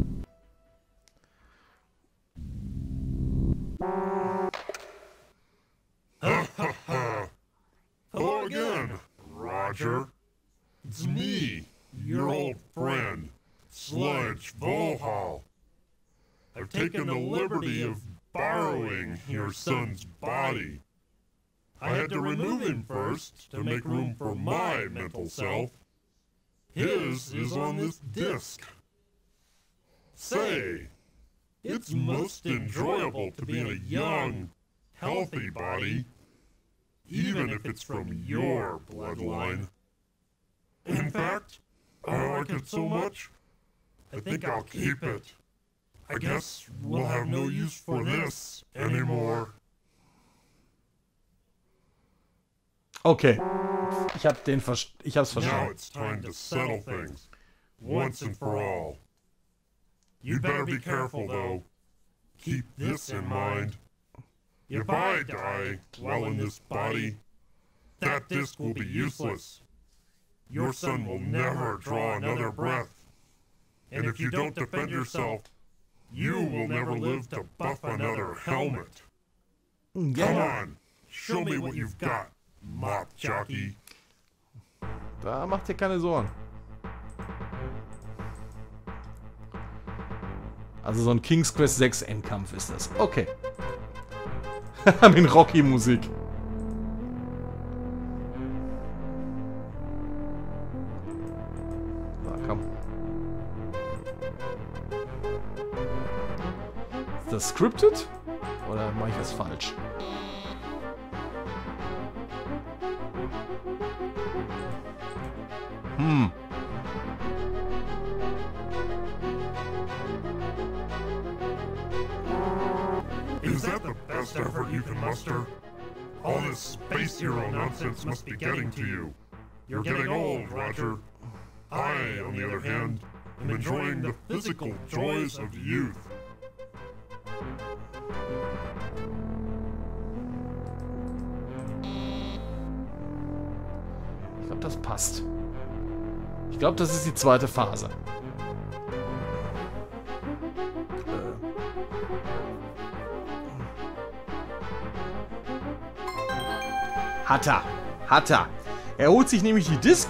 Hello again, Roger. It's me, your old friend, Sludge Volhall. I've taken the liberty of borrowing your son's body. I had to remove him first to make room for my mental self. His is on this disc. Say, it's most enjoyable to be in a young, healthy body, even if it's from your bloodline. In fact, I like it so much, I think I'll keep it. I guess we'll have no use for this anymore. Okay. Ich hab den Ver ich hab's Now verstanden. it's time to settle things, once and for all. You'd better be careful, though. Keep this in mind. If I die while in this body, that disc will be useless. Your son will never draw another breath. And if you don't defend yourself, you will never live to buff another helmet. Come on, show me what you've got, mop jockey. Da macht ihr keine Sorgen. Also so ein King's Quest sechs Endkampf ist das. Okay. Mit Rocky-Musik. Na komm. Ist das scripted? Oder mache ich das falsch? Hm. Is that the best effort you can muster? All this space hero nonsense must be getting to you. You're getting old, Roger. I, on the other hand, am enjoying the physical joys of youth. Ich glaube, das passt. Ich glaube, das ist die zweite Phase. Hat er. Hat er. Er holt sich nämlich die Disc.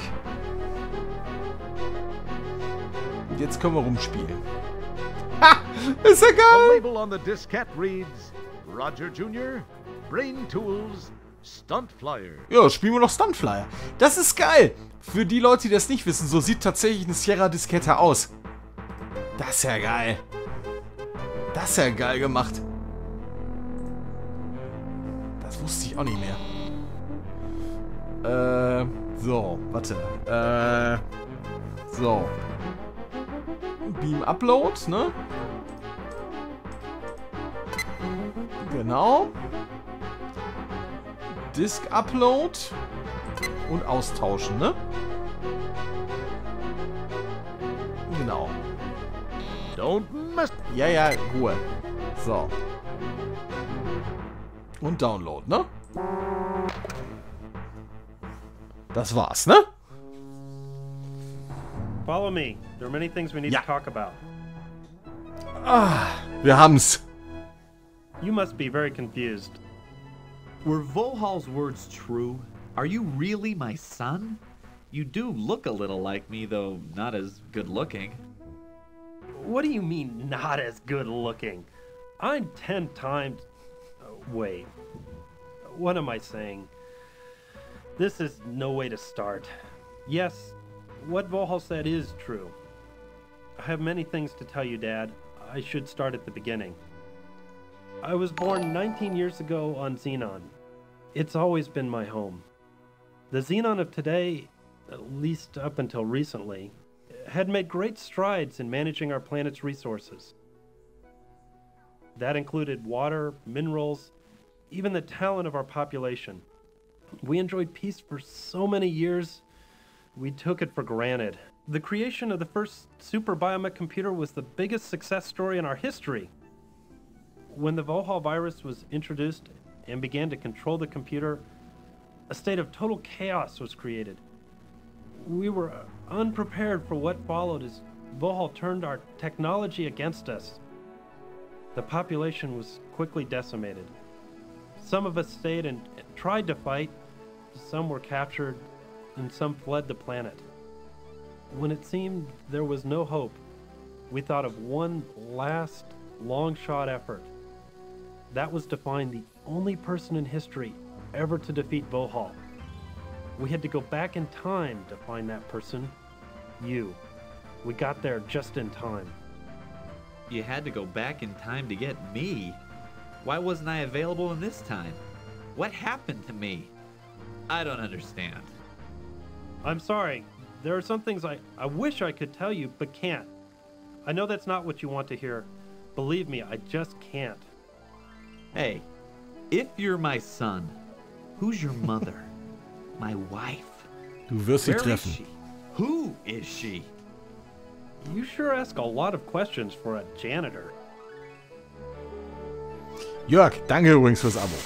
Und jetzt können wir rumspielen. Ha! Ist ja The geil! label on the diskette reads Roger Junior, Brain Tools, Stunt Flyer. Ja, spielen wir noch Stuntflyer. Das ist geil. Für die Leute, die das nicht wissen, so sieht tatsächlich eine Sierra-Diskette aus. Das ist ja geil. Das ist ja geil gemacht. Das wusste ich auch nicht mehr. Äh, so, warte. Äh, so. Beam Upload, ne? Genau. Disk Upload und austauschen, ne? Genau. Don't mess. Ja, ja, Ruhe. So. Und Download, ne? Das war's, ne? Follow me. There are many things we need Ja. to talk about. Ah, wir haben's. You must be very confused. Were Vohal's words true? Are you really my son? You do look a little like me, though not as good looking. What do you mean, not as good looking? I'm ten times. Uh, wait. What am I saying? This is no way to start. Yes, what Vohal said is true. I have many things to tell you, Dad. I should start at the beginning. I was born nineteen years ago on Xenon. It's always been my home. The Xenon of today, at least up until recently, had made great strides in managing our planet's resources. That included water, minerals, even the talent of our population. We enjoyed peace for so many years, we took it for granted. The creation of the first super biomech computer was the biggest success story in our history. When the Vohal virus was introduced and began to control the computer, a state of total chaos was created. We were unprepared for what followed as Vohal turned our technology against us. The population was quickly decimated. Some of us stayed and tried to fight, some were captured, and some fled the planet. When it seemed there was no hope, we thought of one last long-shot effort. That was to find the only person in history ever to defeat Vohal. We had to go back in time to find that person, you. We got there just in time. You had to go back in time to get me? Why wasn't I available in this time? What happened to me? I don't understand. I'm sorry. There are some things I, I wish I could tell you, but can't. I know that's not what you want to hear. Believe me, I just can't. Hey, if you're my son, who's your mother? My wife? Du wirst sie Where is treffen. she? Who is she? You sure ask a lot of questions for a janitor. Jörg, danke übrigens fürs Abo.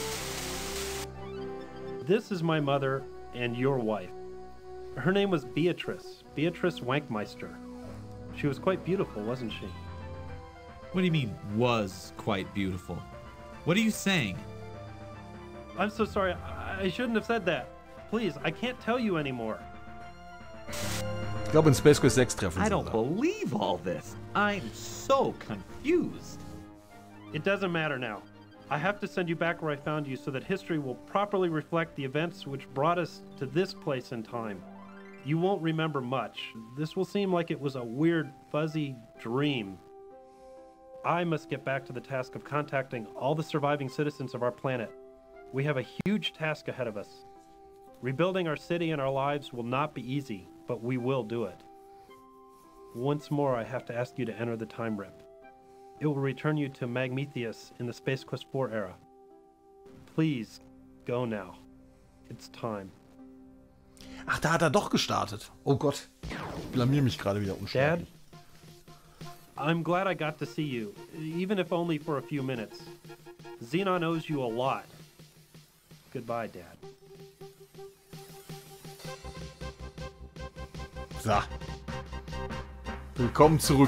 This is my mother and your wife. Her name was Beatrice, Beatrice Wankmeister. She was quite beautiful, wasn't she? What do you mean, was quite beautiful? What are you saying? I'm so sorry. I, I shouldn't have said that. Please, I can't tell you anymore. Ich glaube, in Space Quest sechs treffen I sie don't da. believe all this. I'm so confused. It doesn't matter now. I have to send you back where I found you so that history will properly reflect the events which brought us to this place in time. You won't remember much. This will seem like it was a weird, fuzzy dream. I must get back to the task of contacting all the surviving citizens of our planet. We have a huge task ahead of us. Rebuilding our city and our lives will not be easy, but we will do it. Once more, I have to ask you to enter the time rip. It will return you to Magmetheus in the Space Quest four era. Please, go now. It's time. Ach, da hat er doch gestartet. Oh Gott. Ich blamier mich gerade wieder Dad, unschuldig. I'm glad I got to see you, even if only for a few minutes. Xenon owes you a lot. Goodbye, Dad. So. Willkommen zurück.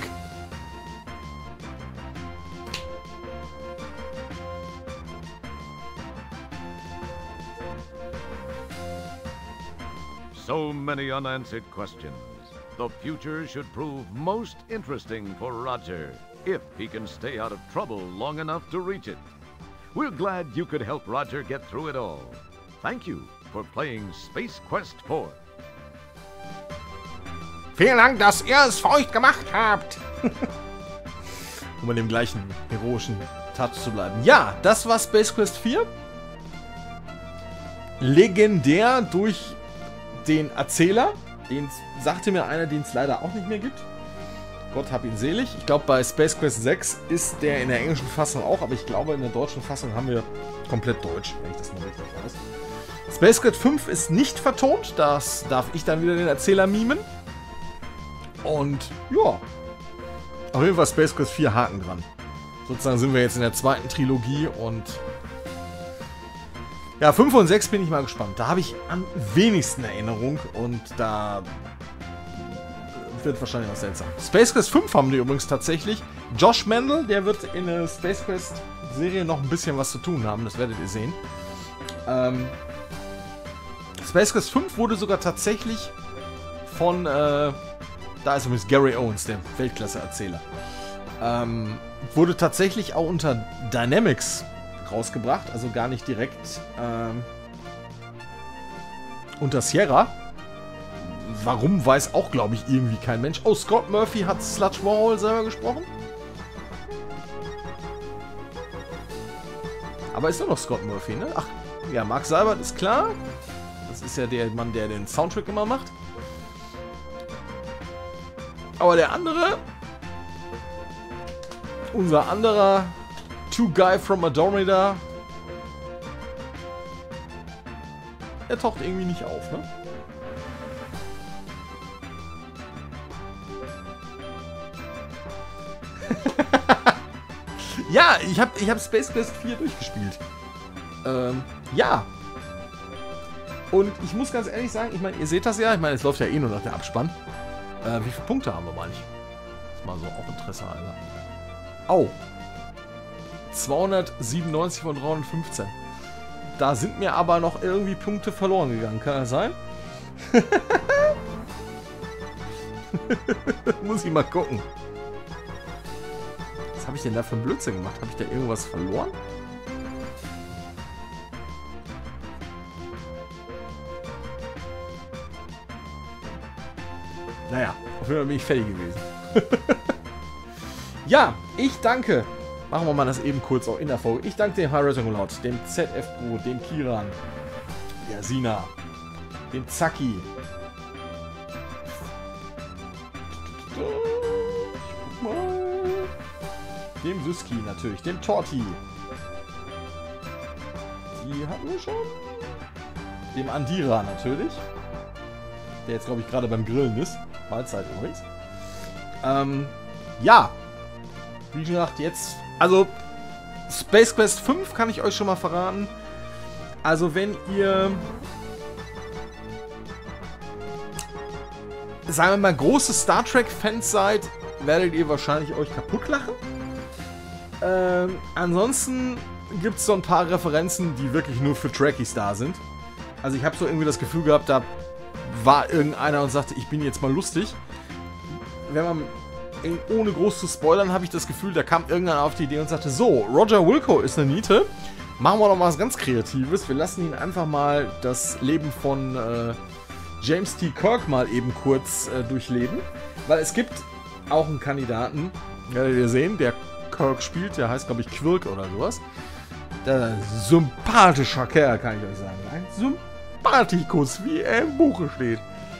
So many unanswered questions. The future should prove most interesting for Roger, if he can stay out of trouble long enough to reach it. We're glad you could help Roger get through it all. Thank you for playing Space Quest four. Vielen Dank, dass ihr es für euch gemacht habt. Um in dem gleichen heroischen Touch zu bleiben. Ja, das war Space Quest vier. Legendär durch den Erzähler. Den sagte mir einer, den es leider auch nicht mehr gibt. Gott hab ihn selig. Ich glaube, bei Space Quest sechs ist der in der englischen Fassung auch, aber ich glaube, in der deutschen Fassung haben wir komplett Deutsch, wenn ich das mal richtig weiß. Space Quest fünf ist nicht vertont. Das darf ich dann wieder den Erzähler mimen. Und ja, auf jeden Fall Space Quest vier Haken dran. Sozusagen sind wir jetzt in der zweiten Trilogie und ja, fünf und sechs bin ich mal gespannt. Da habe ich am wenigsten Erinnerung und da wird wahrscheinlich was seltsam. Space Quest fünf haben die übrigens tatsächlich. Josh Mendel, der wird in der Space Quest Serie noch ein bisschen was zu tun haben, das werdet ihr sehen. Ähm, Space Quest fünf wurde sogar tatsächlich von, äh, da ist übrigens Gary Owens, der Weltklasse-Erzähler, ähm, wurde tatsächlich auch unter Dynamics rausgebracht, also gar nicht direkt ähm, unter Sierra. Warum, weiß auch, glaube ich, irgendwie kein Mensch. Oh, Scott Murphy hat Sludge Warhol selber gesprochen. Aber ist doch noch Scott Murphy, ne? Ach, ja, Mark Seibert ist klar. Das ist ja der Mann, der den Soundtrack immer macht. Aber der andere, unser anderer Two Guy from Andromeda, er taucht irgendwie nicht auf, ne? Ja, ich habe ich hab Space Quest vier durchgespielt. Ähm, ja. Und ich muss ganz ehrlich sagen, ich meine, ihr seht das ja, ich meine, es läuft ja eh nur noch der Abspann. Äh, wie viele Punkte haben wir mal nicht? Das ist mal so auch Interesse halber. Au. zweihundertsiebenundneunzig von dreihundertfünfzehn. Da sind mir aber noch irgendwie Punkte verloren gegangen. Kann das sein? Muss ich mal gucken. Was habe ich denn da für einen Blödsinn gemacht? Habe ich da irgendwas verloren? Naja, auf jeden Fall bin ich fertig gewesen. Ja, ich danke. Machen wir mal das eben kurz auch in der Folge. Ich danke dem High Rating Lord, dem Z F Pro, dem Kiran, der Sina, dem Zacki, dem Süski natürlich, dem Torti. Die hatten wir schon. Dem Andira natürlich. Der jetzt, glaube ich, gerade beim Grillen ist. Mahlzeit übrigens. Ähm, ja. Wie gesagt, jetzt... Also, Space Quest fünf kann ich euch schon mal verraten. Also, wenn ihr... sagen wir mal, große Star Trek-Fans seid, werdet ihr wahrscheinlich euch kaputt lachen. Ähm, ansonsten gibt es so ein paar Referenzen, die wirklich nur für Trekkies da sind. Also ich habe so irgendwie das Gefühl gehabt, da war irgendeiner und sagte, ich bin jetzt mal lustig. Wenn man, ohne groß zu spoilern, habe ich das Gefühl, da kam irgendeiner auf die Idee und sagte, so, Roger Wilco ist eine Niete, machen wir doch mal was ganz Kreatives. Wir lassen ihn einfach mal das Leben von äh, James T. Kirk mal eben kurz äh, durchleben. Weil es gibt auch einen Kandidaten, werdet ihr sehen, der Kirk spielt, der heißt, glaube ich, Quirk oder sowas. Der sympathischer Kerl, kann ich euch sagen. Ein Sympathikus, wie er im Buche steht.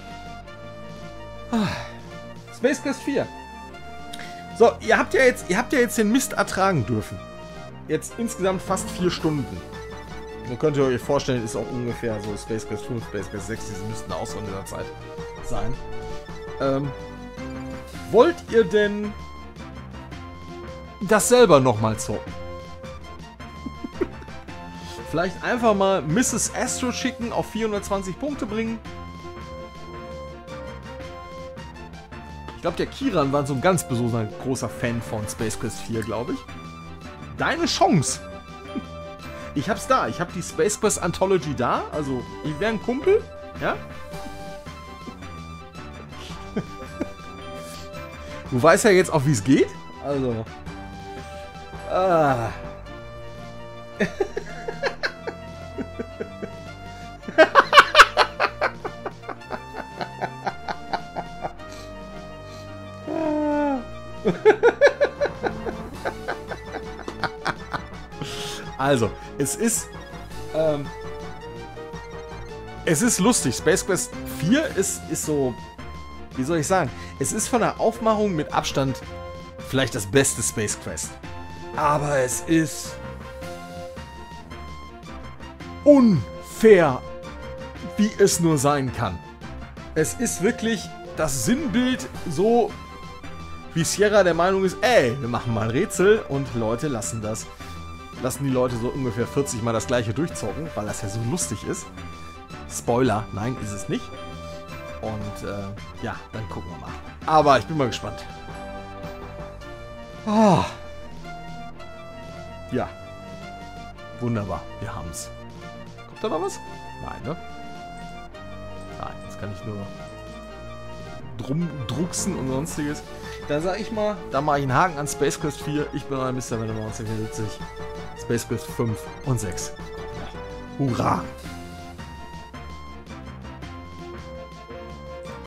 Space Quest vier. So, ihr habt ja jetzt, ihr habt ja jetzt den Mist ertragen dürfen. Jetzt insgesamt fast vier Stunden. Dann könnt ihr euch vorstellen, ist auch ungefähr so Space Quest fünf, Space Quest sechs, diese müssten auch so in dieser Zeit sein. Ähm, wollt ihr denn das selber nochmal zocken? Vielleicht einfach mal Misses Astro schicken, auf vierhundertzwanzig Punkte bringen. Ich glaube, der Kiran war so ein ganz besonderer großer Fan von Space Quest vier, glaube ich. Deine Chance! Ich hab's da, ich hab die Space Quest Anthology da, also ich wäre ein Kumpel, ja? Du weißt ja jetzt auch, wie es geht, also... Ah... Also, es ist, ähm, es ist lustig. Space Quest vier ist, ist so, wie soll ich sagen, es ist von der Aufmachung mit Abstand vielleicht das beste Space Quest. Aber es ist unfair, wie es nur sein kann. Es ist wirklich das Sinnbild so, wie Sierra der Meinung ist, ey, wir machen mal ein Rätsel und Leute lassen das, lassen die Leute so ungefähr vierzig Mal das gleiche durchzocken, weil das ja so lustig ist. Spoiler, nein, ist es nicht. Und äh, ja, dann gucken wir mal. Aber ich bin mal gespannt. Oh. Ja. Wunderbar, wir haben's. Kommt da noch was? Nein, ne? Nein, jetzt kann ich nur drum drucksen und sonstiges. Da sag ich mal, da mache ich einen Haken an Space Quest vier. Ich bin euer Mister neunzehnhundertvierundsiebzig. Space Quest fünf und sechs. Ja. Hurra!